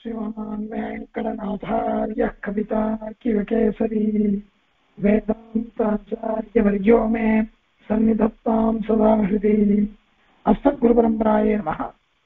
श्रीमान् वेङ्कटनाथार्यः कवितार्किककेसरी वेदान्ताचार्यवर्यो मे सन्निधत्तां सदा हृदि अस्मद्गुरुपरम्परायै नमः.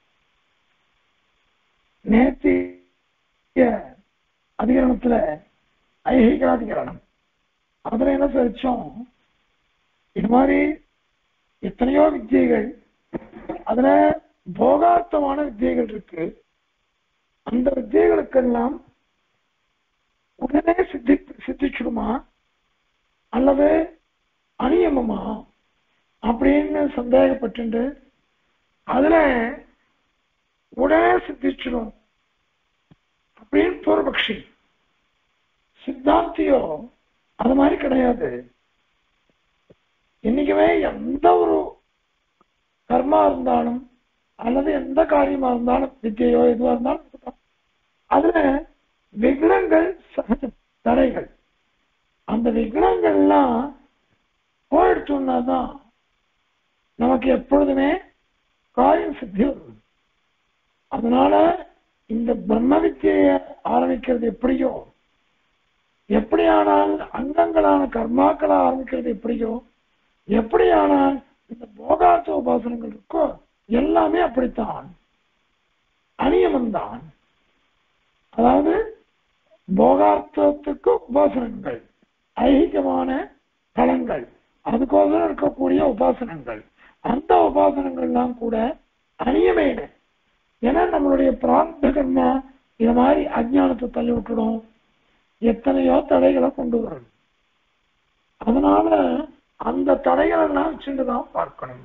நேத்திய அதிகரணத்துல ஐஹிகாதிகரணம் அதுல என்ன சொல்லிச்சோம், இது மாதிரி எத்தனையோ வித்தியைகள், அதுல போகார்த்தமான வித்தியைகள் இருக்கு. அந்த வித்தியைகளுக்கெல்லாம் உடனே சித்திச்சுடுமா அல்லது அநியமமா அப்படின்னு சந்தேகப்பட்டு அதுல உடனே சித்திச்சிடும் அப்படின்னு பூர்வபக்ஷி. சித்தாந்தியோ அது மாதிரி கிடையாது. இன்னைக்குமே எந்த ஒரு கர்மா இருந்தாலும் அல்லது எந்த காரியமா இருந்தாலும், வித்தியையோ எதுவா இருந்தாலும், அதுல விக்னங்கள் சகஜ தடைகள். அந்த விக்னங்கள்லாம் போயிடுச்சோம்னாதான் நமக்கு எப்பொழுதுமே காரியம் சித்தி வரும். அதனால இந்த பிரம்ம வித்தியை ஆரம்பிக்கிறது எப்படியோ, எப்படியானால் அங்கங்களான கர்மாக்களை ஆரம்பிக்கிறது எப்படியோ, எப்படியானால் இந்த போகார்த்த உபாசனங்கள் இருக்கோ எல்லாமே அப்படித்தான், அநியமம்தான். அதாவது போகார்த்தத்துக்கு உபாசனங்கள், ஐகிகமான பலங்கள், அதுக்கோசரம் இருக்கக்கூடிய உபாசனங்கள், அந்த உபாசனங்கள்லாம் கூட அநியமேன. ஏன்னா நம்மளுடைய பிரார்த்த கர்மா இது மாதிரி அஜ்ஞானத்தை தள்ளி விட்டுடும், எத்தனையோ தடைகளை கொண்டு வரும். அதனால அந்த தடைகள் எல்லாம் வச்சுட்டுதான் பார்க்கணும்.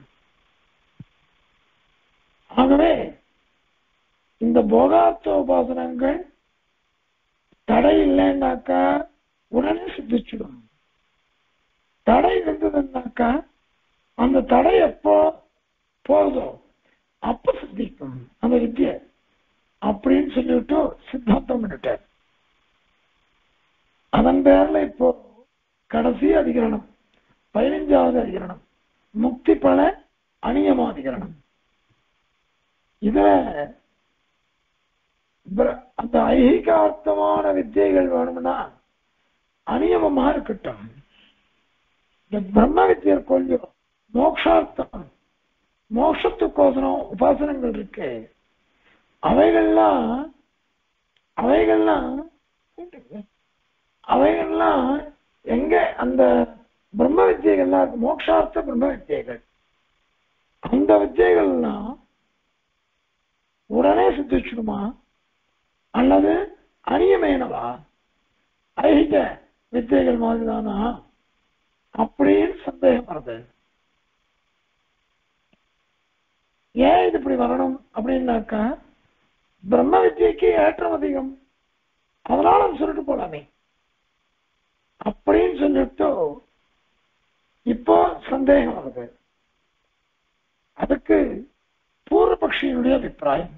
ஆகவே இந்த போகார்த்த உபாசனங்கள் தடை இல்லைன்னாக்கா உடனே சித்திச்சிடும். தடை இருந்ததுன்னாக்கா அந்த தடை எப்போ போகுதோ அப்ப சித்திக்கும் அந்த வித்தியை அப்படின்னு சொல்லிவிட்டு சித்தாந்தம் பண்ணிட்டார். அதன் பேர்ல இப்போ கடைசி அதிகரணம் 15வது அதிகரணம் முக்தி-ப்halAni-yamAdhikaraNam. இதுல அந்த ஐகிகார்த்தமான வித்தியைகள் வேணும்னா அநியமமா இருக்கட்டும். இந்த பிரம்ம வித்தியை கொஞ்சம் மோக்ஷார்த்தம், மோட்சத்துக்கோசரம் உபாசனங்கள் இருக்கு. அவைகள்லாம் எங்க அந்த பிரம்ம வித்தியைகள்லாம் இருக்கு, மோக்ஷார்த்த பிரம்ம வித்தியைகள். அந்த வித்தியைகள்லாம் உடனே சித்திச்சுடுமா அல்லது அநியமேனவா, ஐகிக வித்தியைகள் மாதிரிதானா அப்படின்னு சந்தேகம் வருது. ஏன் இது இப்படி வரணும் அப்படின்னாக்கா, பிரம்ம வித்தியைக்கு ஏற்றம் அதிகம், அதனால சொல்லிட்டு போலாமே அப்படின்னு சொல்லிட்டு இப்போ சந்தேகம் வருது. அதுக்கு பூர்வபக்ஷியினுடைய அபிப்பிராயம்,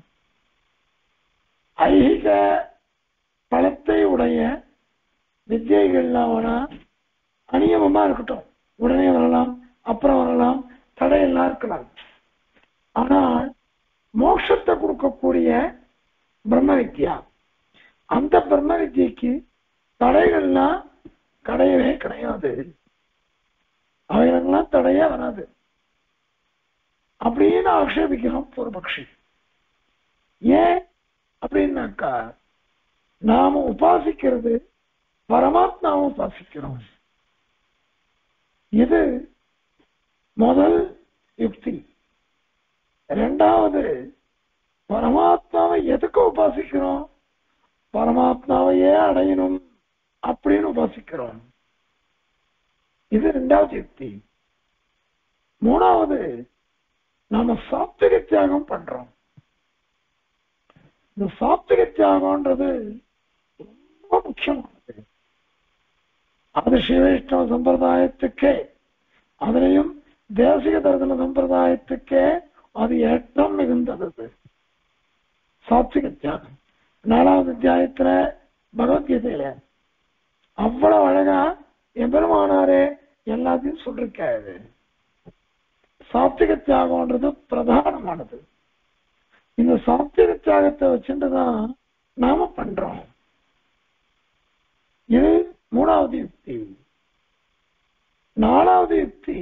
ஐகிக பலத்தை உடைய வித்தியைகள்லாம் அநியமமா இருக்கட்டும், உடனே வரலாம், அப்புறம் வரலாம், தடையெல்லாம் இருக்கலாம். ஆனால் மோட்சத்தை கொடுக்கக்கூடிய பிரம்ம வித்யா, அந்த பிரம்ம வித்தியைக்கு தடைகள்லாம் கிடையவே கிடையாது, அவைகளெல்லாம் தடையே வராது அப்படின்னு ஆக்ஷேபிக்கிறோம் பூர்வபக்ஷி. ஏன் அப்படின்னாக்கா, நாம உபாசிக்கிறது பரமாத்மாவை உபாசிக்கிறோம். இது முதல் யுக்தி. இரண்டாவது, பரமாத்மாவை எதுக்கு உபாசிக்கிறோம், பரமாத்மாவையே அடையணும் அப்படின்னு உபாசிக்கிறோம். இது இரண்டாவது யுக்தி. மூணாவது, நாம சாத்விக தியாகம் பண்றோம். இந்த சாத்விக தியாகம்ன்றது ரொம்ப முக்கியமானது. அது சிவவைஷ்ணவ சம்பிரதாயத்துக்கே, அதுலயும் தேசிக தர்சன சம்பிரதாயத்துக்கே அது ஏற்றம் மிகுந்தது. சாத்விக தியாகம் 4வது அத்தியாயத்துல பகவத்கீதையில அவ்வளவு அழகா எம்பெருமானாரே எல்லாத்தையும் சொல்லிருக்காரு. சாத்விக தியாகம்ன்றது பிரதானமானது. இந்த சாத்விக தியாகத்தை வச்சுட்டுதான் நாம பண்றோம். இது மூணாவது யுக்தி. நாலாவது யுக்தி,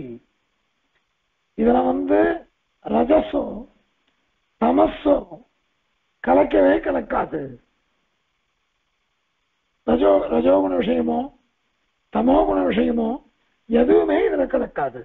இதுல ரஜசோ தமசோ கலக்கவே கலக்காது. ரஜோகுண விஷயமோ தமோகுண விஷயமோ எதுவுமே இதுல கலக்காது.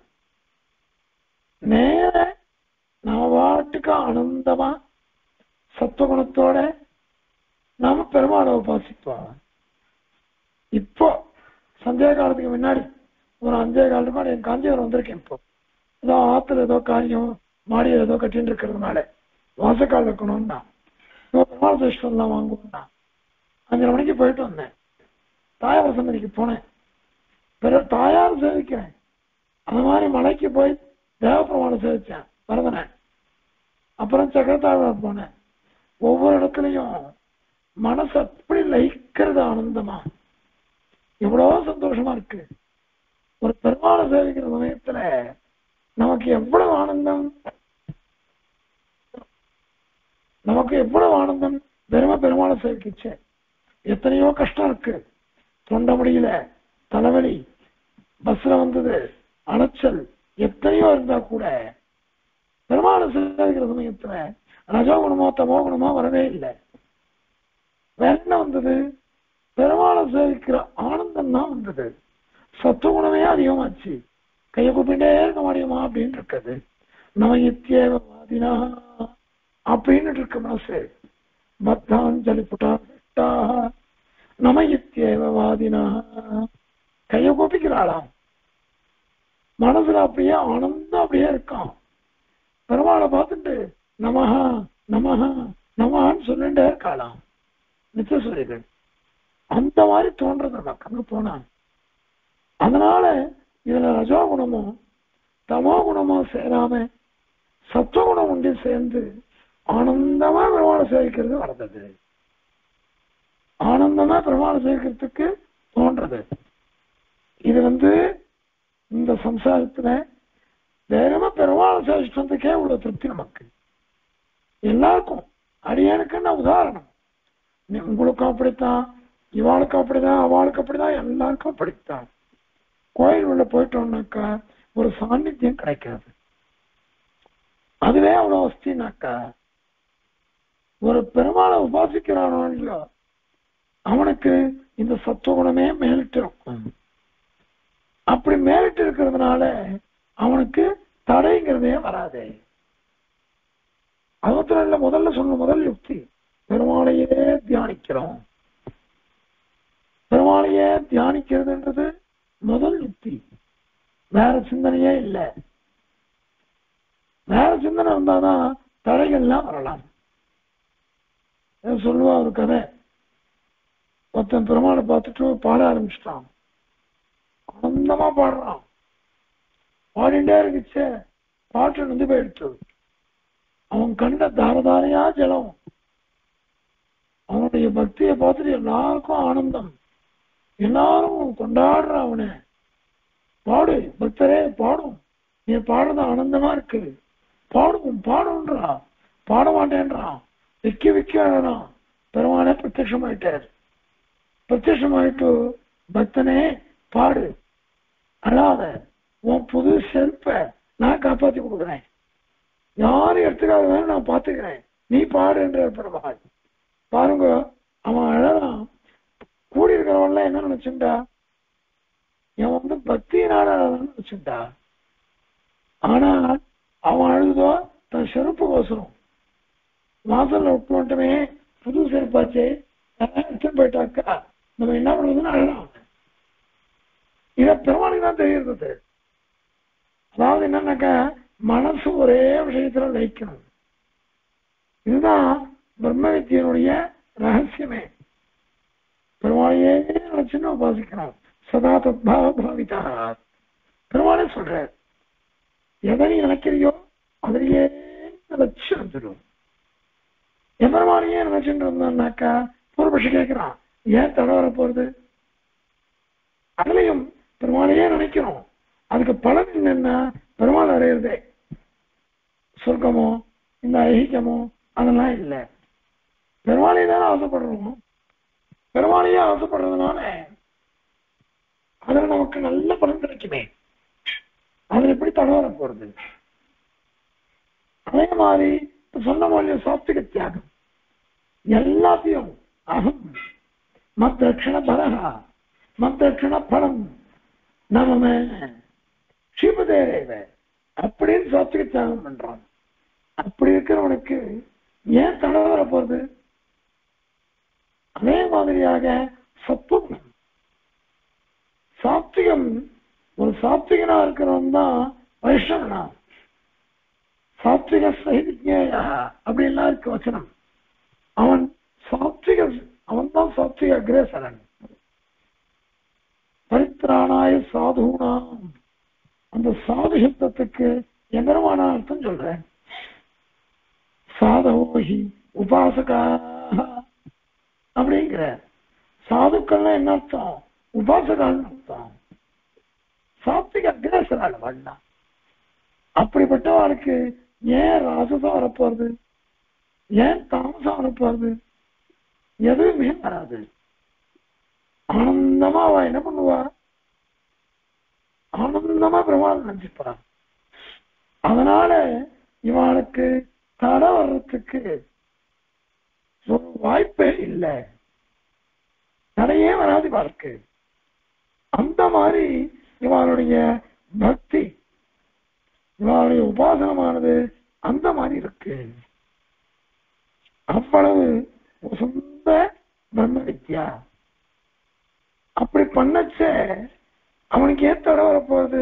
நேர நாம பாட்டுக்கு ஆனந்தமா சத்துவகுணத்தோட நாம பெருமாளை உபாசிப்போம். இப்போ சந்தியா காலத்துக்கு முன்னாடி ஒரு 5 காலத்துக்கு முன்னாடி என் காஞ்சிபுரம் வந்திருக்கேன். இப்போ ஏதோ ஆத்துல ஏதோ காரியம் மாடியில் ஏதோ கட்டின்னு இருக்கிறதுனால வாசக்கால் வைக்கணும்னா பெருமாள் சேஷ்டம்லாம் வாங்குவோம்னா 5:30 மணிக்கு போயிட்டு வந்தேன். தாயார் சன்னதிக்கு போனேன். தாயார் சேவிக்கிறேன். அந்த மாதிரி மலைக்கு போய் தேவபெருமானை சேவிச்சேன், வரதனேன். அப்புறம் சக்கரத்தாழ்வார் போனேன். ஒவ்வொரு இடத்துலையும் மனசு அப்படி லயிக்கிறது ஆனந்தமா, எவ்வளவு சந்தோஷமா இருக்கு. ஒரு பெருமாளை சேவிக்கிற சமயத்துல நமக்கு எவ்வளவு ஆனந்தம், பெருமாளை சேவிக்கிச்சு. எத்தனையோ கஷ்டம் இருக்கு, தொண்ட முடியல, தலைவலி, பஸ்ல வந்தது, அலைச்சல் எத்தனையோ இருந்தா கூட பெருமாளை சேவிக்கிற சமயத்துல ரஜோகுணமோ தமோ குணமோ வரவே இல்லை. வேற என்ன வந்தது? பெருமாளை சேவிக்கிற ஆனந்தம் தான் வந்தது. சத்துவகுணமே அதிகமாச்சு. கையை கூப்பிட்டே இருக்க முடியுமா அப்படின்னு இருக்குது. நமயித்யேவவாதினா அப்படின்னு இருக்கு மனசு. பத்தாஞ்சலி புட்டா நமயித்யேவவாதினா கையை கூப்பிக்கிறாளாம். மனசுல அப்படியே ஆனந்தம் அப்படியே இருக்கான். பெருமாளை பார்த்துட்டு நமஹா நமஹா நமஹான்னு சொல்லிட்டே இருக்காளாம் நித்தியசூரிகள். அந்த மாதிரி தோன்றது நமக்கு அங்க போனா. அதனால இதுல ரஜோகுணமோ தமோ குணமோ சேராம சத்துவகுணம் ஒன்றி சேர்ந்து ஆனந்தமா பெருமாளை சேவிக்கிறது வளர்ந்தது. ஆனந்தமா பெருமாளை சேவிக்கிறதுக்கு தோன்றது. இது இந்த சம்சாரத்துல வேறமா பெருமாளை சேவிச்சதுக்கே இவ்வளவு திருப்தி நமக்கு எல்லாருக்கும். அடியனுக்குன்னு உதாரணம். உங்களுக்கும் அப்படித்தான், இவாளுக்கும் அப்படிதான், அவளுக்கு அப்படிதான், எல்லாருக்கும் அப்படித்தான். கோயில் உள்ள போயிட்டோம்னாக்கா ஒரு சாநித்தியம் கிடைக்காது. அதுவே அவ்வளவு வசதினாக்கா ஒரு பெருமாளை உபாசிக்கிறானோ இல்லையோ அவனுக்கு இந்த சத்துவகுணமே மேலிட்டு இருக்கும். அப்படி மேலிட்டு இருக்கிறதுனால அவனுக்கு தடைங்கிறதே வராது. அதுல முதல்ல சொன்ன முதல் யுக்தி பெருமாளையே தியானிக்கிறோம். பெருமாளையே தியானிக்கிறதுன்றது முதல் யுக்தி. வேற சிந்தனையே இல்லை. வேற சிந்தனை இருந்தாதான் தடைகள்லாம் வரலாம். சொல்லுவா ஒரு கதை. ஒருத்தன் பெருமாளை பார்த்துட்டு பாட ஆரம்பிச்சிட்டான். ஆனந்தமா பாடுறான். பாடிண்டே இருக்குச்சு. பாட்டு போயிடுச்சு. அவன் கண்ட தாரதாரையா ஜலம். அவனுடைய பக்தியை பார்த்துட்டு எல்லாருக்கும் ஆனந்தம். எல்லாரும் கொண்டாடுற அவனை. பாடு பக்தரே பாடும், நீ பாடுறது ஆனந்தமா இருக்கு, பாடும் பாடுன்றா. பாட மாட்டேன்றான். விக்கி விக்கிறான். பெருமானே பிரத்யட்சமாயிட்டார். பிரத்யட்சமாயிட்டு பக்தனே பாடு, அழாத, உன் புது செல்ப நான் காப்பாத்தி கொடுக்குறேன், யாரும் எடுத்துக்காத நான் பாத்துக்கிறேன், நீ பாடுன்ற பெருமாள். பாருங்க, அவன் அழறான். கூடி இருக்கிறவன்லாம் என்ன நினைச்சுட்டா, இவன் பக்தியினால நினைச்சுட்டா. ஆனா அவன் அழுதோ தன் செருப்பு கோசரம். வாசல்ல விட்டுமே, புது செருப்பாச்சு, எடுத்துன்னு போயிட்டாக்கா நம்ம என்ன பண்ணுறதுன்னு அழலாம். இதை பெருமாளுக்கு தான் தெரியுறது. அதாவது என்னன்னாக்கா மனசு ஒரே விஷயத்துல லயிக்கணும். இதுதான் பிரம்ம வித்தியனுடைய ரகசியமே. பெருமாளையே நினைச்சுன்னு உபாசிக்கணும். சதா தத்பாவ பாவிதா. பெருமாளே சொல்ற, எதை நீ நினைக்கிறியோ அதிலேயே நினைச்சு வந்துடும். எம்பெருமானையே நினைச்சுட்டு இருந்தான்னாக்கா பூர்வபட்சி கேட்கிறான், ஏன் தடை வர போறது? அதுலயும் பெருமாளையே நினைக்கிறோம். அதுக்கு பலன் என்னன்னா பெருமாள் அடையிறதே. சொர்க்கமோ இந்த ஐகியமோ அதெல்லாம் இல்லை. பெருமாளையே தானே ஆசைப்படுறோம். பெருமாளையே ஆசைப்படுறதுனால அதுல நமக்கு நல்ல பலன் கிடைக்குமே. அதுல எப்படி தடவர போறது? அதே மாதிரி சொன்ன மொழிய சாத்விக தியாகம் எல்லாத்தையும் அகம் மத்தட்சண பலகா மத்தட்சண பலம் நமம ஸ்ரீமதேவ அப்படின்னு சாத்விக தியாகம் பண்றான். அப்படி இருக்கிறவனுக்கு ஏன் தடவர போறது? அதே மாதிரியாக சத்துவம் சாத்விகம், ஒரு சாத்விகனா இருக்கிறவன் தான் வைஷ்ணவனா. சாத்விக சைவிஜ்ஞேயா அப்படின்லாம் இருக்கு வச்சனம். அவன் சாத்விக, அவன் தான் சாத்விக அக்ரேசரன். பரித்ராணாய சாதுனாம், அந்த சாது சப்தத்துக்கு எந்திரமான அர்த்தம் சொல்றேன். சாதவோஹி உபாசகா அப்படிங்கிற சாதுக்கள்னா என்ன அர்த்தம்? உபாசகான்னு அர்த்தம். சாத்விக அக்ரேசராக வாழா. அப்படிப்பட்டவனுக்கு ஏன் ராசசம் வரப்போறது? ஏன் தாமசம் வரப்போறது? எதுவுமே வராது. ஆனந்தமா அவ என்ன பண்ணுவா? ஆனந்தமா பிரமாணம் நினைச்சுப்பா. அதனால இவனுக்கு தடை வர்றதுக்கு ஒரு வாய்ப்பே இல்லை. தடையே வராது வாழ்க்கை. அந்த மாதிரி இவனுடைய பக்தி, இவனுடைய உபாசனமானது அந்த மாதிரி இருக்கு. அவ்வளவு சொந்த பிரம்ம வித்யா. அப்படி பண்ணச்ச அவனுக்கு ஏன் தடை வரப்போகுது?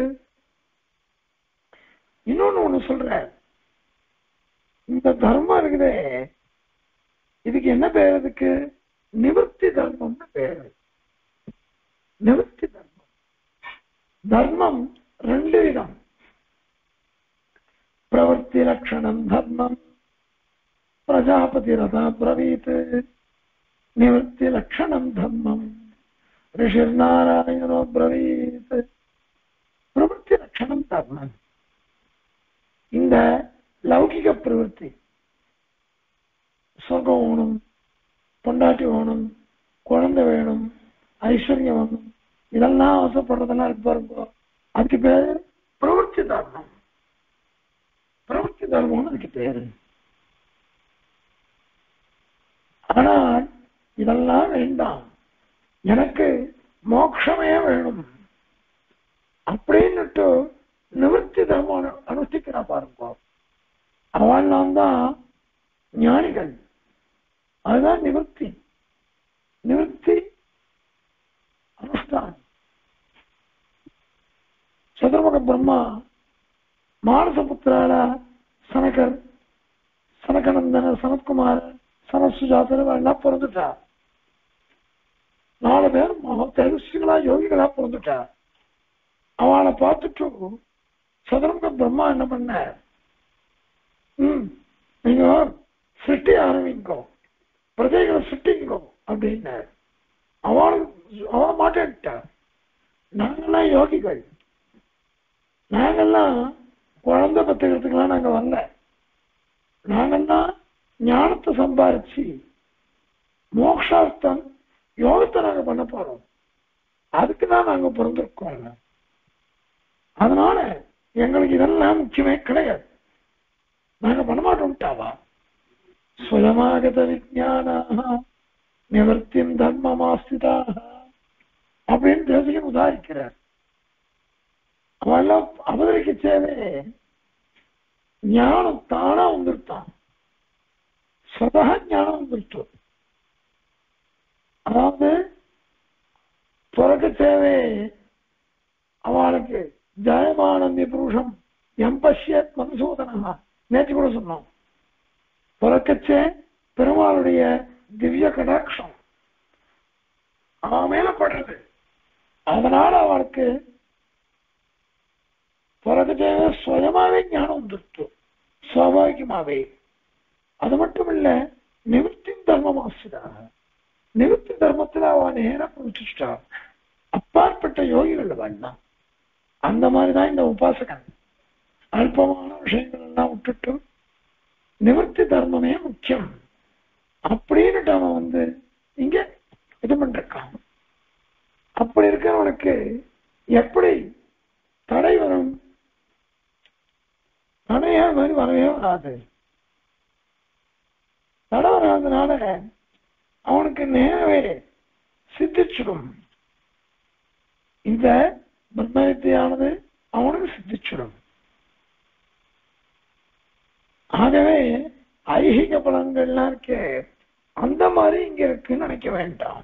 இன்னொன்னு ஒண்ணு சொல்ற, இந்த தர்மம் இருக்குதே, இதுக்கு என்ன பேர்? இதுக்கு நிவர்த்தி தர்மம்னு பேரு. நிவர்த்தி தர்மம். தர்மம் ரெண்டு விதம். பிரவர்த்தி லட்சணம் தர்மம் பிரஜாபதி ரதா பிரவீத். நிவர்த்தி லட்சணம் தர்மம் ரிஷிர் நாராயணோ பிரவீத். பிரவர்த்தி லட்சணம் தர்மம். இந்த லௌகிக பிரவர்த்தி, சொர்க்கம் வேணும், பொண்டாட்டி வேணும், குழந்தை வேணும், ஐஸ்வர்யம் வேணும், இதெல்லாம் ஆசைப்படுறதெல்லாம் இருப்பாருங்கோ. அதுக்கு பேரு பிரவர்த்தி தர்மம். பிரவர்த்தி தர்மம்னு அதுக்கு பேரு. ஆனால் இதெல்லாம் வேண்டாம், எனக்கு மோட்சமே வேணும் அப்படின்னுட்டு நிவர்த்தி தர்மம் அனுஷ்டிக்கிறா பாருங்க. அவெல்லாம் தான் ஞானிகள். அதுதான் நிவர்த்தி. நிவர்த்தி அனுஷ்டானம். சதுர்முக பிரம்மா மானசபுத்திரால சனகர், சனகநந்தனர், சனத்குமார், சனசுஜாதர் எல்லாம் பிறந்துட்டா. 4 பேர் தேஜஸ்விகளா யோகிகளா பிறந்துட்டா. அவளை பார்த்துட்டு சதுர்முக பிரம்மா என்ன பண்ண, நீங்க சிருஷ்டி ஆரம்பிங்கோ, பிரஜைகளை சிருஷ்டிங்கோ அப்படின்னு அவ மாட்டேன்ட்டா. நாங்கெல்லாம் யோகிகள், நாங்கெல்லாம் குழந்தை பத்துக்கிறதுக்கெல்லாம் நாங்க வரல. நாங்கெல்லாம் ஞானத்தை சம்பாதிச்சு மோக்ஷார்த்தம் யோகத்தை நாங்க பண்ண போறோம். அதுக்குதான் நாங்க பிறந்திருக்கோம். அதனால எங்களுக்கு இதெல்லாம் முக்கியமே கிடையாது, நாங்க பண்ண மாட்டோம்ட்டாவா. சுயமாகத விஜான நிவர்த்தியும் தர்மமாஸ்திதாக அப்படின்னு தேசிகன் உதாரிக்கிறார். அவெல்லாம் அவதரிக்க சேவை ஞானம் தானா வந்துருத்தான், சதா ஞானம் வந்துருச்சு. அதாவது பிறக்க சேவை அவளுக்கு ஜெயமானந்தி புருஷம் எம்பஷ்யத் மதுசூதனா நேற்று கூட சொன்னோம். பிறக்கச்சே பெருமாளுடைய திவ்ய கடாட்சம் அவன் மேல படுறது. அதனால அவளுக்கு பிறக்கச்சே சுயமாவே ஞானம் வந்துருச்சு, சுவாபாவிகமாவே. அது மட்டும் இல்ல, நிவர்த்தி தர்மம் ஆசிதாக நிவர்த்தி தர்மத்துல அவன் நேரம் பிடிச்சிட்டா. அப்பாற்பட்ட யோகிகள் வேண்டாம். அந்த மாதிரிதான் இந்த உபாசகன் அல்பமான விஷயங்கள் எல்லாம் விட்டுட்டு நிவர்த்தி தர்மமே முக்கியம் அப்படின்னு அவன் இங்க இது பண்றான். அப்படி இருக்கிறவனுக்கு எப்படி தடை வரும்? தடையா மாதிரி வரவே வராது. தடை வராதனால அவனுக்கு நேரவே சித்திச்சிடும். இந்த பிரம்மவித்தியானது அவனுக்கு சித்திச்சிடும். ஆகவே ஐகிக பலன்கள்லாம் இருக்கே அந்த மாதிரி இங்க இருக்குன்னு நினைக்க வேண்டாம்.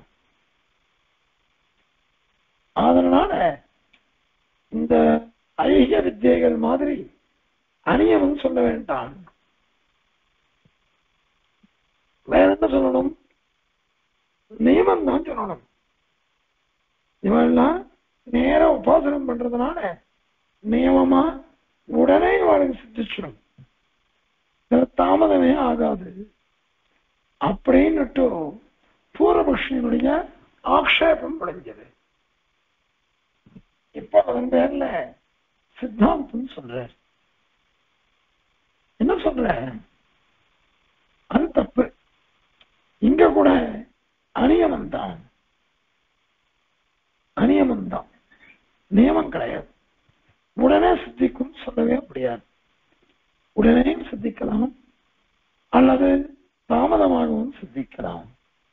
அதனால இந்த ஐகிக வித்தியைகள் மாதிரி அநியமம் சொல்ல வேண்டாம். வேற என்ன சொல்லணும்? நியமம் தான் சொல்லணும். இவெல்லாம் நேர உபாசனம் பண்றதுனால நியமமா உடனே இவளுக்கு சித்திச்சிடும், தாமதமே ஆகாது அப்படின்னுட்டு பூர்வபக்ஷியினுடைய ஆக்ஷேபம் விளைஞ்சது. இப்ப அதன் பேர்ல சித்தாந்தம் சொல்ற. என்ன சொல்ற? அது தப்பு. இங்க கூட அநியமம் தான், அநியமம் தான், நியமம் கிடையாது. உடனே சித்திக்கும் சொல்லவே முடியாது. உடனே சித்திக்கலாம் அல்லது தாமதமாகவும் சித்திக்கலாம்.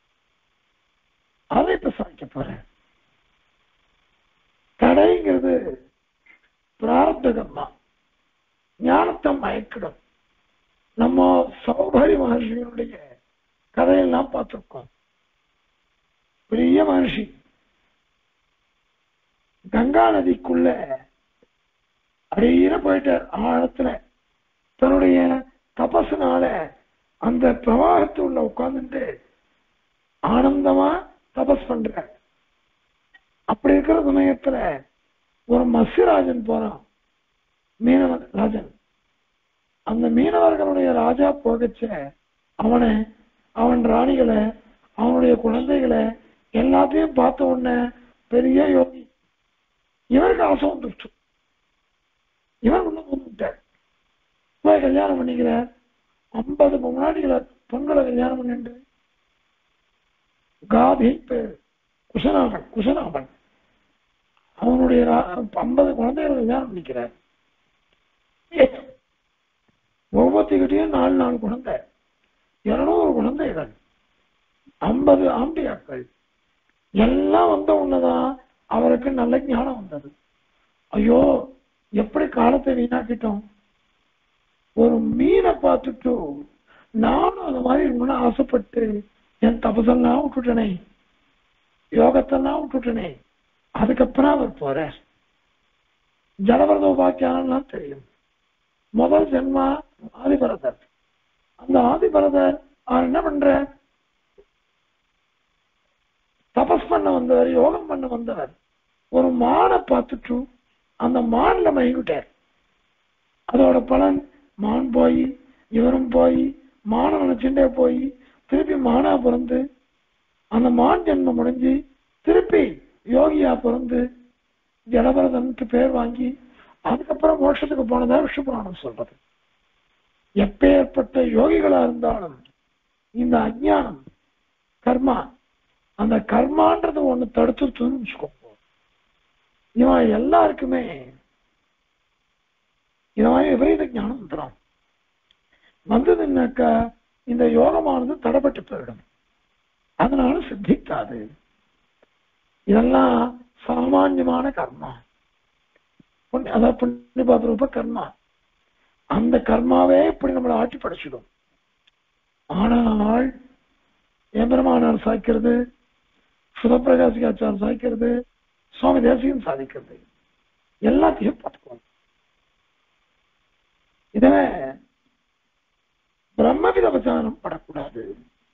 அதை இப்ப சாய்க்க போறேன். தடைங்கிறது பிராரப்த கர்மா, ஞானத்தை மயக்கிடும். நம்ம சௌபரி மகர்ஷியினுடைய கதையெல்லாம் பார்த்திருக்கோம். பெரிய மகர்ஷி கங்கா நதிக்குள்ள அடியில போயிட்டார். ஆழத்துல தன்னுடைய தபசுனால அந்த பிரவாகத்து உள்ள உட்கார்ந்துட்டு ஆனந்தமா தபஸ் பண்ற. அப்படி இருக்கிற சமயத்துல ஒரு மத்ஸ்யராஜன் போறான், மீனவ ராஜன். அந்த மீனவர்களுடைய ராஜா போகச்ச அவன் ராணிகளை, அவனுடைய குழந்தைகளை எல்லாத்தையும் பார்த்த உடனே பெரிய யோகி. இவருக்கு ஆசை வந்துச்சு. இவர் ஒண்ணு வந்துட்டார், போய் கல்யாணம் பண்ணிக்கிறார். 50 முன்னாடிகளை பெண்களை கல்யாணம் பண்ணிட்டு காதி குஷனாமன் அவனுடைய 50 குழந்தைகளை கல்யாணம் பண்ணிக்கிறார். ஒவ்வொருத்திக்கிட்டையும் 4 குழந்தை, 200 குழந்தைகள், 50 ஆம்பியாக்கள் எல்லாம் வந்த உடனேதான் அவருக்கு நல்ல ஞானம் வந்தது. ஐயோ, எப்படி காலத்தை வீணாக்கிட்டோம். ஒரு மீனை பார்த்துட்டு நானும் அந்த மாதிரி இருக்கணும்னு ஆசைப்பட்டு என் தபசெல்லாம் விட்டுட்டனே, யோகத்தெல்லாம் விட்டுட்டனே. அதுக்கப்புறம் அவர் போற ஜலபரத உபாக்கியானம்லாம் தெரியும். முதல் ஜென்மா ஆதிபரதர். அந்த ஆதிபரதர் அவர் என்ன பண்ற? தபஸ் பண்ண வந்தவர், யோகம் பண்ண வந்தவர். ஒரு மானை பார்த்துட்டு அந்த மான்ல மயங்கிட்டார். அதோட பலன் மான் போய் இவரும் போய் மான நினைச்சுட்டே போய் திருப்பி மானா பிறந்து அந்த மான் ஜென்மம் முடிஞ்சு திருப்பி யோகியா பிறந்து ஜலபரதனுக்கு பேர் வாங்கி அதுக்கப்புறம் மோட்சத்துக்கு போனதா விஷ்ணு புராணம் சொல்றது. எப்பேற்பட்ட யோகிகளா இருந்தாலும் இந்த அஞ்ஞானம் கர்மா, அந்த கர்மான்றது ஒண்ணு தடுத்துருச்சுன்னு வச்சுக்கோங்க. இவன் எல்லாருக்குமே இந்த மாதிரி விபரீத ஞானம் வந்துடும். வந்ததுன்னாக்கா இந்த யோகமானது தடைப்பட்டு போயிடும். அதனால சித்திக்காது. இதெல்லாம் சாமான்யமான கர்மா, அதாவது புண்ணியபாத்திரூப கர்மா. அந்த கர்மாவே இப்படி நம்மளை ஆட்சி படைச்சிடும். ஆனால் எம்பெருமானார் சாய்க்கிறது, சுதப்பிரகாசிகாச்சாரம் சாய்க்கிறது, சுவாமி தேசிகன் சாதிக்கிறது, எல்லாத்தையும் பார்த்துக்கணும். இதனை பிரம்மவித பிரச்சாரம் படக்கூடாது,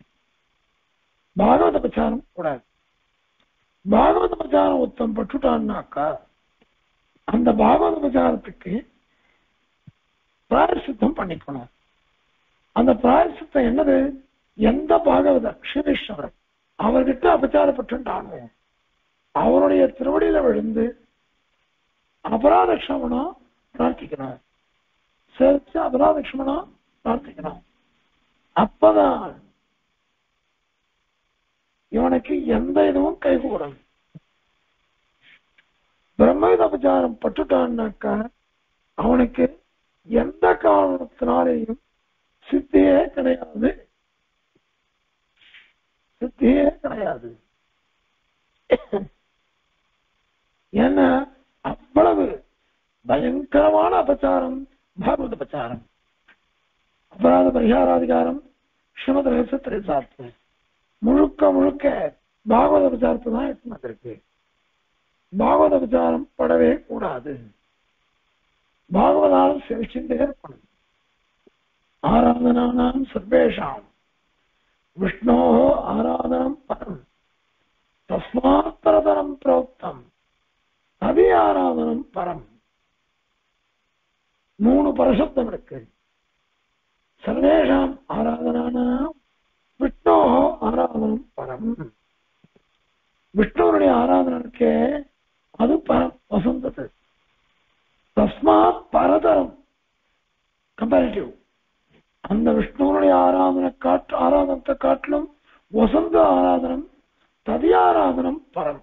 பாகவத பிரச்சாரம் கூடாது. பாகவத பிரச்சாரம் ஒருத்தம் பட்டுட்டான்னாக்கா அந்த பாகவத பிரச்சாரத்துக்கு பிராயசித்தம் பண்ணிக்கணும். அந்த பிராயசித்தம் என்னது? எந்த பாகவத ஸ்ரீவிஷ்ணவர் அவர்கிட்ட அபச்சாரப்பட்டுட்டானோ அவருடைய திருவடியில விழுந்து அபராத க்ஷமனம் பிரார்த்திக்கணும். சேர்த்து அபராத க்ஷமனம் பிரார்த்திக்கணும். அப்பதான் இவனுக்கு எந்த இதுவும் கைகூடும். பிரம்மவித அபச்சாரம் பட்டுட்டான்னாக்கா அவனுக்கு எந்த காரணத்தினாலேயும் சித்தியே கிடையாது, சித்தியே கிடையாது. ஏன்னா அவ்வளவு பயங்கரமான அபச்சாரம் பாகவத அபச்சாரம். அபராத பரிகாராதிகாரம் ஸ்ரீமத் ரகசியத்திரை சார்த்து முழுக்க முழுக்க பாகவத அபச்சாரத்தை தான் எடுத்து இருக்கு. பாகவத அபச்சாரம் படவே கூடாது. பாகவதாலும் செவிச்சுட்டே இருக்கணும். ஆராதனானாம் சர்வேஷாம் விஷ்ணோ ஆராதனம் பரம் தஸ்மாத் பரதரம் பிரோக்தம் அதி ஆராதனம் பரம். 3 பரசப்தம் இருக்கு. சர்வேஷாம் ஆராதனானாம் விஷ்ணோ ஆராதனம் பரம். விஷ்ணுவனுடைய ஆராதனனுக்கு அது பரம் வசந்தது. தஸ்மாத் பரதரம் கம்பேரிட்டிவ். அந்த விஷ்ணுவனுடைய ஆராதனத்தை காட்டிலும் வசந்த ஆராதனம் ததியாராதனம் பரம்.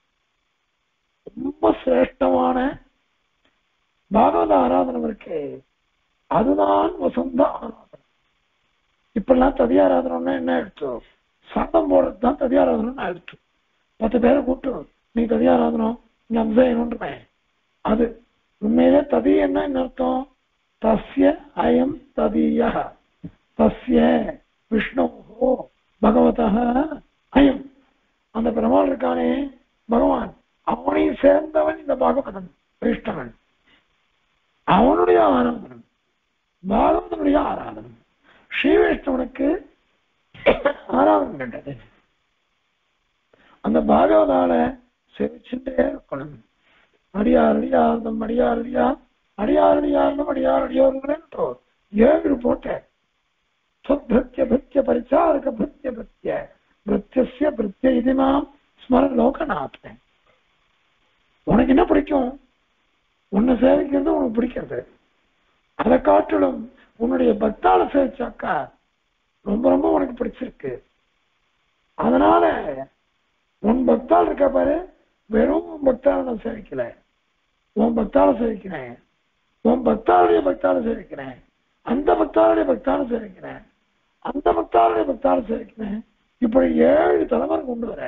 ரொம்ப சிரேஷ்டமான பாகவத ஆராதனம் இருக்கு, அதுதான் வசந்த ஆராதனம். இப்பெல்லாம் ததியாராதனம்னா என்ன எடுத்து சாதம் போடுறதுதான் ததியாராதனம் எடுத்து 10 பேரை கூட்டு நீ ததியாராதனம் நீ அம்சையணுன்றேன். அது உண்மையிலே ததி என்ன அர்த்தம்? தஸ்ய அயம் ததிய தஸ்ய விஷ்ணு பகவத அயம். அந்த பெருமாள் இருக்கானே பகவான், அவனை சேர்ந்தவன் இந்த பாகவதன் கிருஷ்ணவன். அவனுடைய ஆராதனம் பாகவதனுடைய ஆராதனம். ஸ்ரீ வைஷ்ணவனுக்கு ஆராதனம் கண்டது. அந்த பாகவதால செவிச்சுட்டே இருக்கணும். அடியார் அடியார்ந்தம் அடியார் அடியார் அடியார் அடியார்ந்தம் அடியார் அடியோர்களோ 7 போட்ட சொத்ய பிருத்திய பரிச்சாரக பிருத்திய பிருத்திய பிருத்திய பிருத்திய இதுமாம் ஸ்மர லோகநாதன். உனக்கு என்ன பிடிக்கும்? உன்னை சேவிக்கிறது உனக்கு பிடிக்கிறது. அதை காட்டிலும் உன்னுடைய பக்தால சேவிச்சாக்கா ரொம்ப ரொம்ப உனக்கு பிடிச்சிருக்கு. அதனால உன் பக்தால் இருக்க பாரு, வெறும் உன் பக்தால நான் சேவிக்கல, உன் பக்தால சேவிக்கிறேன், உன் பக்தாளுடைய பக்தால சேவிக்கிறேன், அந்த பக்தாளுடைய பக்தால சேவிக்கிறேன், அந்த பக்தாளுடைய பக்தால சேவிக்கிறேன். இப்படி 7 தலைமுறை கொண்டு வர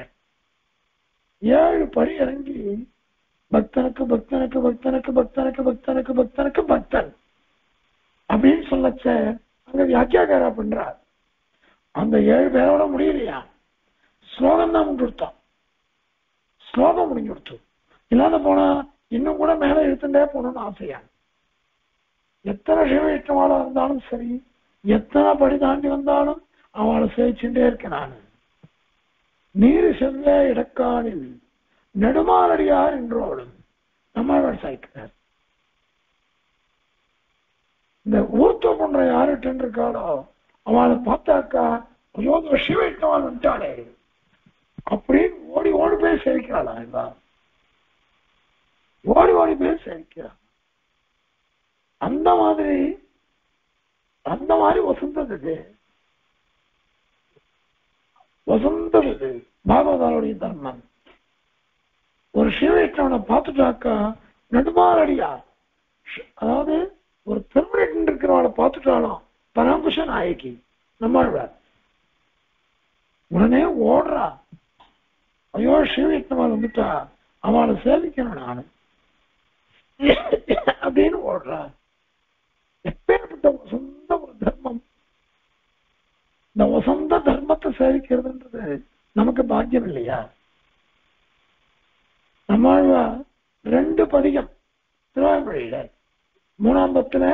7 படி இறங்கி பக்தனுக்கு பக்தனுக்கு பக்தனுக்கு பக்தனுக்கு பக்தனுக்கு பக்தனுக்கு பக்தன் அப்படின்னு சொல்லச்ச அங்க வியாக்கியாகாரா பண்றார். அந்த 7 பேரோட முடியலையா? ஸ்லோகம் தான் முடிஞ்சுடுத்தான். ஸ்லோகம் முடிஞ்சு கொடுத்து இல்லாத போனா இன்னும் கூட மேல இழுத்துட்டே போகணும்னு ஆசையா. எத்தனை சிவவைஷ்ணவாளா இருந்தாலும் சரி, எத்தனை படி தாண்டி வந்தாலும் அவளை சேவிச்சுட்டே இருக்க நான். நீர் செல்ல இடக்காலில் நெடுமாலடியார் என்றோடும் நம்மாழ்வார் சாய்க்கிறார். இந்த ஊர்த்த பண்ற யாருட்டு இருக்காளோ அவளை பார்த்தாக்கா ஐயோ சிவவைஷ்ணவாள் வந்துட்டாளே அப்படின்னு ஓடி ஓடி போய் சேவிக்கிறாளா? இவா ஓடி ஓடி போய் சேவிக்கிறாள். அந்த மாதிரி வசந்தது வசந்தது பாகவதாளுடைய தர்மம். ஒரு சிவவைஷ்ணவனை பார்த்துட்டாக்கா நடுமாறடியா, அதாவது ஒரு பெர்மனன்ட் இருக்கிறவளை பார்த்துட்டாலும் பராங்குஷ நாயகி நம்மாழ்வார் உடனே ஓடுறா. ஐயோ சிவவைஷ்ணவாள் வந்துட்டா அவளை சேவிக்கணும் நானு அப்படின்னு ஓடுறா. எப்பேற்பட்ட வசந்த ஒரு தர்மம்! இந்த வசந்த தர்மத்தை சேவிக்கிறதுன்றது நமக்கு பாக்கியம் இல்லையா? நம்மாழ்வார் 2 பதிகம் திருவாய்மொழியில 3ஆம் பத்துல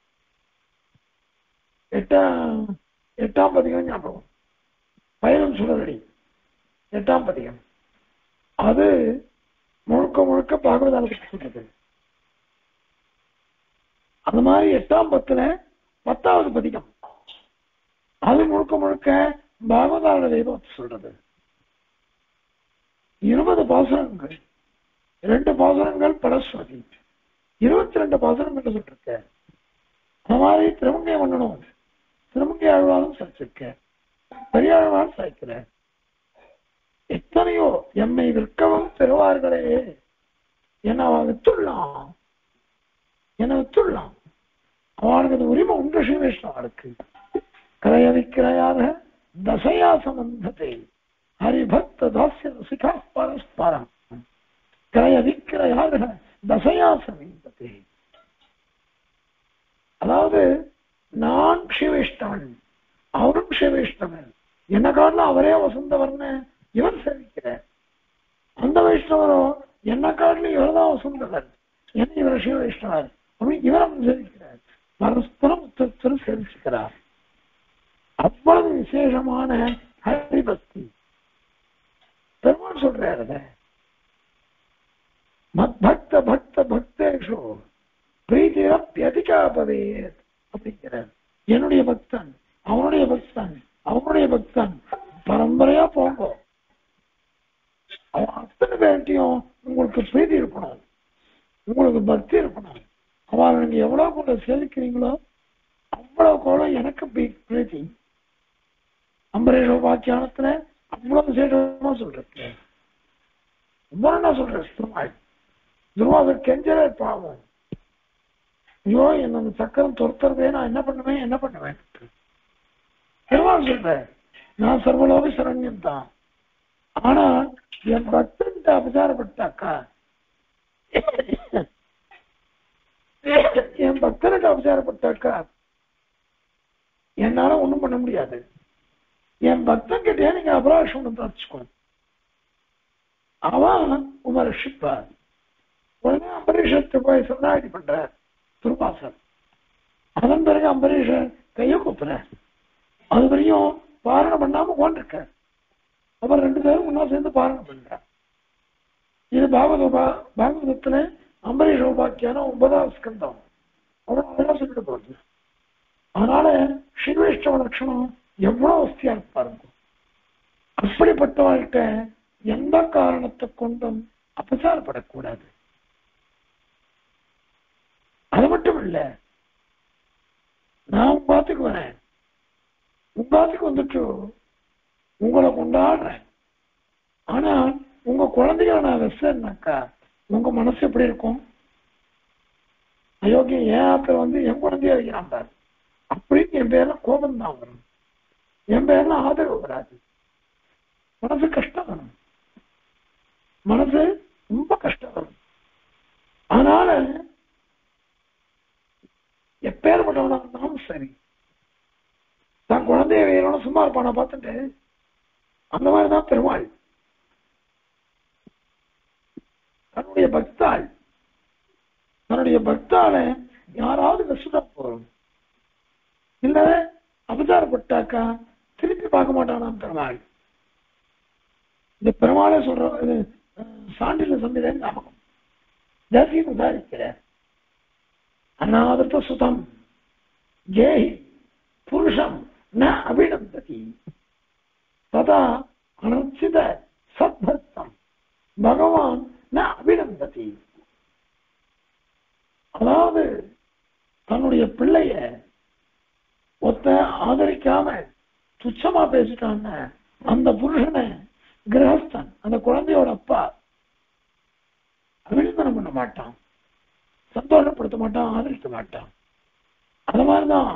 8ஆம் பதிகம் ஞாபகம், பயணம் சுடரடி 8ஆம் பதிகம். அது முழுக்க முழுக்க பாகவதாலுக்கு சொல்றது. அது மாதிரி 8ஆம் பத்துல 10ஆவது பதிகம் அது முழுக்க முழுக்க பாகவதால தெய்வத்தை சொல்றது. 20 பாசுரங்கள், 2 பாசுரங்கள் பரஸ்வதி, 22 பாசுரங்கள் சொல்லிருக்க. அது மாதிரி திருமங்கை மன்னனும் திருமங்கை ஆழ்வாரும் சாய்ச்சிருக்க, பெரியாழ்வாரும் சாய்க்கிற. எத்தனையோ எம்மை விற்கவும் பெறுவார்களே, என்ன வித்துடலாம், என்ன வித்துடலாம். அவனுக்கு அது உரிமை உண்டு. ஸ்ரீவைஷ்ணவனுக்கு கிரய விக்கிரையாக தசையா சம்பந்தத்தை ஹரிபக்த தாசிய ரசிகா பரஸ்பரம் கிரய விக்கிரையாக தசையா சம்பந்தத்தை. அதாவது நான் ஸ்ரீவைஷ்ணவன், அவரும் ஸ்ரீவைஷ்ணவன், என்ன காரணம் அவரே வசந்தவர்னு இவர் சேவிக்கிறார். அந்த வைஷ்ணவரோ என்ன காட்டிலும் இவர் தான் வசந்தவர், என்ன இவர் ஸ்ரீவைஷ்ணவர் அப்படின்னு இவரும் சேவிக்கிறார். பரஸ்பரம் உத்தரத்தரும் சேவிச்சுக்கிறார். அவ்வளவு விசேஷமான ஹரிபக்தி பெருமாள் சொல்றாரு. மத்பக்த பக்த பக்தேஷோ பிரீதிரப்யதிகா பவேத் அப்படிங்கிறார். என்னுடைய பக்தன், அவனுடைய பக்தன், அவனுடைய பக்தன் பரம்பரையா போங்க. அவன் அத்தனை பேர்ட்டையும் உங்களுக்கு பிரீதி இருக்கணும், உங்களுக்கு பக்தி இருக்கணும். அவரை நீங்க எவ்வளவு கூட சேவிக்கிறீங்களோ அவ்வளவு கூட எனக்கு பிரீத்தி. அம்பரீஷ உபாக்கியானத்துல அவ்வளவு விசேஷமா சொல்றேன். ரொம்ப என்ன சொல்றேன், திருமால் துருவாசர் கெஞ்சரே பாவம், ஐயோ என்ன அந்த சக்கரம் துரத்துறதே, நான் என்ன பண்ணுவேன் என்ன பண்ணுவேன். திருமால் சொல்றேன், நான் சர்வலோக சரண்யம் தான், ஆனா என் பக்தன்ட்ட அபசாரப்பட்டாக்கா, என் பக்தன்ட்ட அபசாரப்பட்டாக்கா என்னால ஒண்ணும் பண்ண முடியாது. என் பக்தன் கிட்டே நீங்க அபராஷம் ஒண்ணு பிரார்த்திச்சுக்கணும், அவன் உங்க ரட்சிப்பார். உடனே அம்பரீஷத்தை போய் சொன்னாடி பண்ற துருவாசர். அதன் பிறகு அம்பரீஷன் கையை கூப்புற, அது வரையும் பாரணம் பண்ணாம கொண்டிருக்க. அப்புறம் 2 பேரும் ஒன்னா சேர்ந்து பாரணம் பண்ற. இது பாகவதத்துல அம்பரீஷ உபாக்கியான 9வது ஸ்கந்தம். அவ்வளவு அதெல்லாம் சொல்லிட்டு போகுது. அதனால ஸ்ரீவைஷ்ணவ லட்சணம் எவ்வளவு வசதியா இருப்பாருங்க. அப்படிப்பட்டவர்கிட்ட எந்த காரணத்தை கொண்டும் அபசாரப்படக்கூடாது. அது மட்டும் இல்ல, நான் உங்க பாத்துக்கு வரேன், உங்க பாத்துக்கு வந்துட்டு உங்களை கொண்டாடுறேன், ஆனா உங்க குழந்தைகளை நான் வெசனாக்கா உங்க மனசு எப்படி இருக்கும்? அயோக்கியம் ஏன் ஆத்துல வந்து என் குழந்தைய வைக்கிறான் பாரு அப்படின்னு என் பேர்ல கோபம் தான் வரும், என் பேர்ல ஆதரவு வராது. மனசு கஷ்டம் வரும், மனசு ரொம்ப கஷ்டம் வரும். அதனால எப்பேற்பட்டவனா இருந்தாலும் சரி, தான் குழந்தைய வேணும்னு சும்மா இருப்பான பார்த்துட்டு அந்த மாதிரிதான் பெருமாள் தன்னுடைய பக்தால யாராவது கஷ்டா போறோம் இல்ல அபசாரப்பட்டாக்கா திருப்பி பார்க்க மாட்டானாம் பெருமாள். இந்த பெருமாளே சொல்ற சாண்டில சந்தில ஞாபகம் தேசியம் உதாரிக்கிற அநாதத்த சுதம் ஜேஹி புருஷம் ந அபிநந்ததி ததா அனர்ச்சித சத்பக்தம் பகவான் ந அபிநந்ததி. அதாவது தன்னுடைய பிள்ளைய ஒத்த ஆதரிக்காம துச்சமா பேசிட்டான்னு அந்த புருஷனை கிரகஸ்தன் அந்த குழந்தையோட அப்பா அபிநந்தனம் பண்ண மாட்டான், சந்தோஷப்படுத்த மாட்டான், ஆதரிக்க மாட்டான். அது மாதிரிதான்